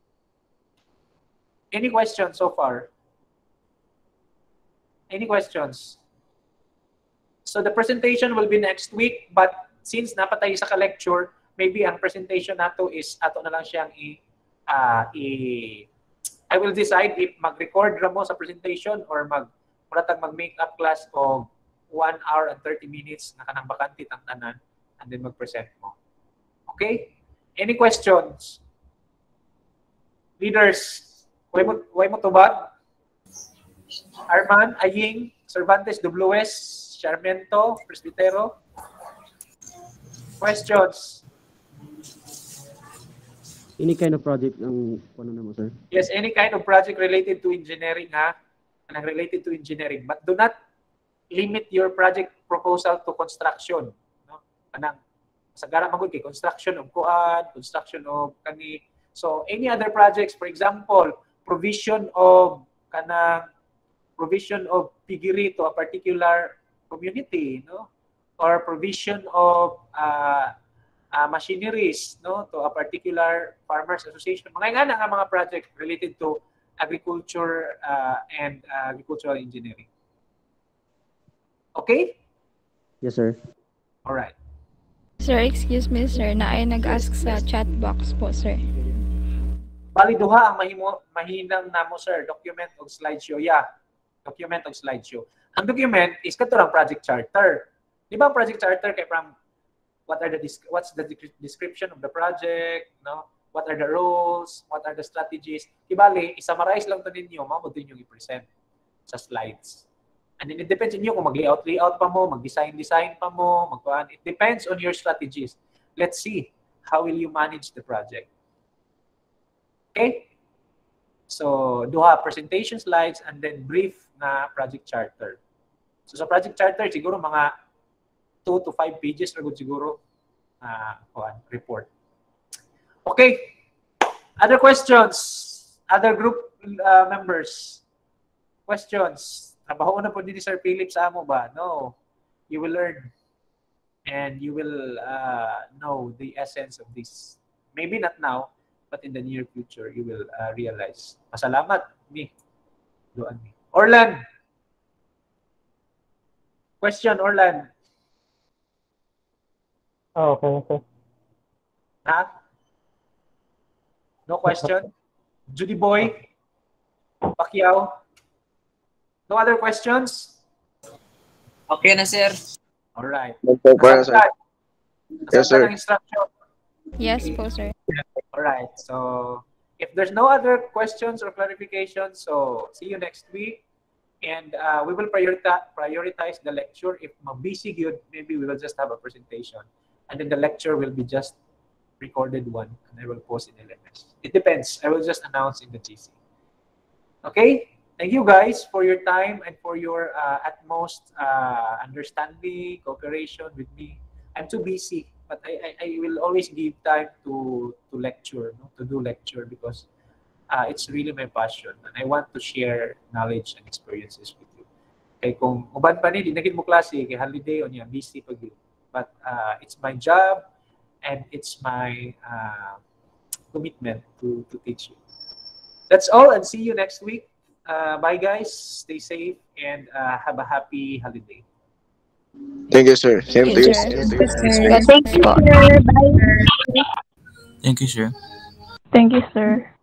Any questions so far? Any questions? So the presentation will be next week, but since napatay sa ka-lecture, maybe ang presentation nato is ato na lang siyang i, uh, i I will decide if mag-record ra mo sa presentation or mag muratag mag-makeup class of one hour and thirty minutes na kanang bakante ang tanan and then mag-present mo. Okay? Any questions? Leaders, way mo, way mo tubag? Arman, Aying, Cervantes, W S, Charmento, Presbitero. Questions? Any kind of project ang ano naman, sir? Yes, any kind of project related to engineering, ha? And related to engineering. But do not limit your project proposal to construction. No? Anang, sagara magod kay construction of kuan, construction of kani. So, any other projects, for example, provision of kanang provision of piggery to a particular community, no? Or provision of uh, Uh, machineries, no, to a particular farmers association. Mga nga nga mga project related to agriculture uh, and uh, agricultural engineering. Okay? Yes, sir. All right. Sir, excuse me, sir, na ay nag-ask sa chat box po, sir. Bali duha ang mahimo mahinang namo, sir, document og slideshow. Yeah. Document og slideshow. Ang document is katurang project charter. Di ba ang project charter kay from what are the what's the description of the project, no? What are the roles, what are the strategies? Ibali, i-summarize lang to ninyo, mao mo din yung i-present sa slides. And then it depends on you kung mag-layout layout pa mo, mag-design design pa mo, magkuan. It depends on your strategies. Let's see how will you manage the project. Okay? So, duha presentation slides and then brief na project charter. So sa project charter siguro mga two to five pages na good siguro uh, on report. Okay. Other questions? Other group uh, members? Questions? Trabaho na po din ni Sir Philip sa amo ba? No. You will learn and you will uh, know the essence of this. Maybe not now, but in the near future, you will uh, realize. Pasalamat, mi. Doan mi. Orlan. Question, Orlan. Oh, okay, okay. Ha? No question? Judy Boy? Pacquiao? No other questions? Okay na, sir. All right. Yes, sir. Yes, sir. Instruction. Yes po, sir. All right. So, if there's no other questions or clarifications, so see you next week. And uh, we will prioritize prioritize the lecture. If mabisi good, maybe we will just have a presentation. And then the lecture will be just recorded one, and I will post in L M S. It depends. I will just announce in the G C. Okay? Thank you guys for your time and for your uh, utmost uh, understanding, cooperation with me. I'm too busy but I, I, I will always give time to to lecture, no? To do lecture because uh, it's really my passion and I want to share knowledge and experiences with you. Kay kung uban pa ni di naging mo klase kay holiday on ya busy pag yun. But uh, it's my job and it's my uh, commitment to to teach you. That's all and see you next week. Uh, bye guys, stay safe and uh, have a happy holiday. Thank you, sir. Same to you. Thank you, Same to you. God bless po. Sir, bye. Thank you, sir. Thank you, sir.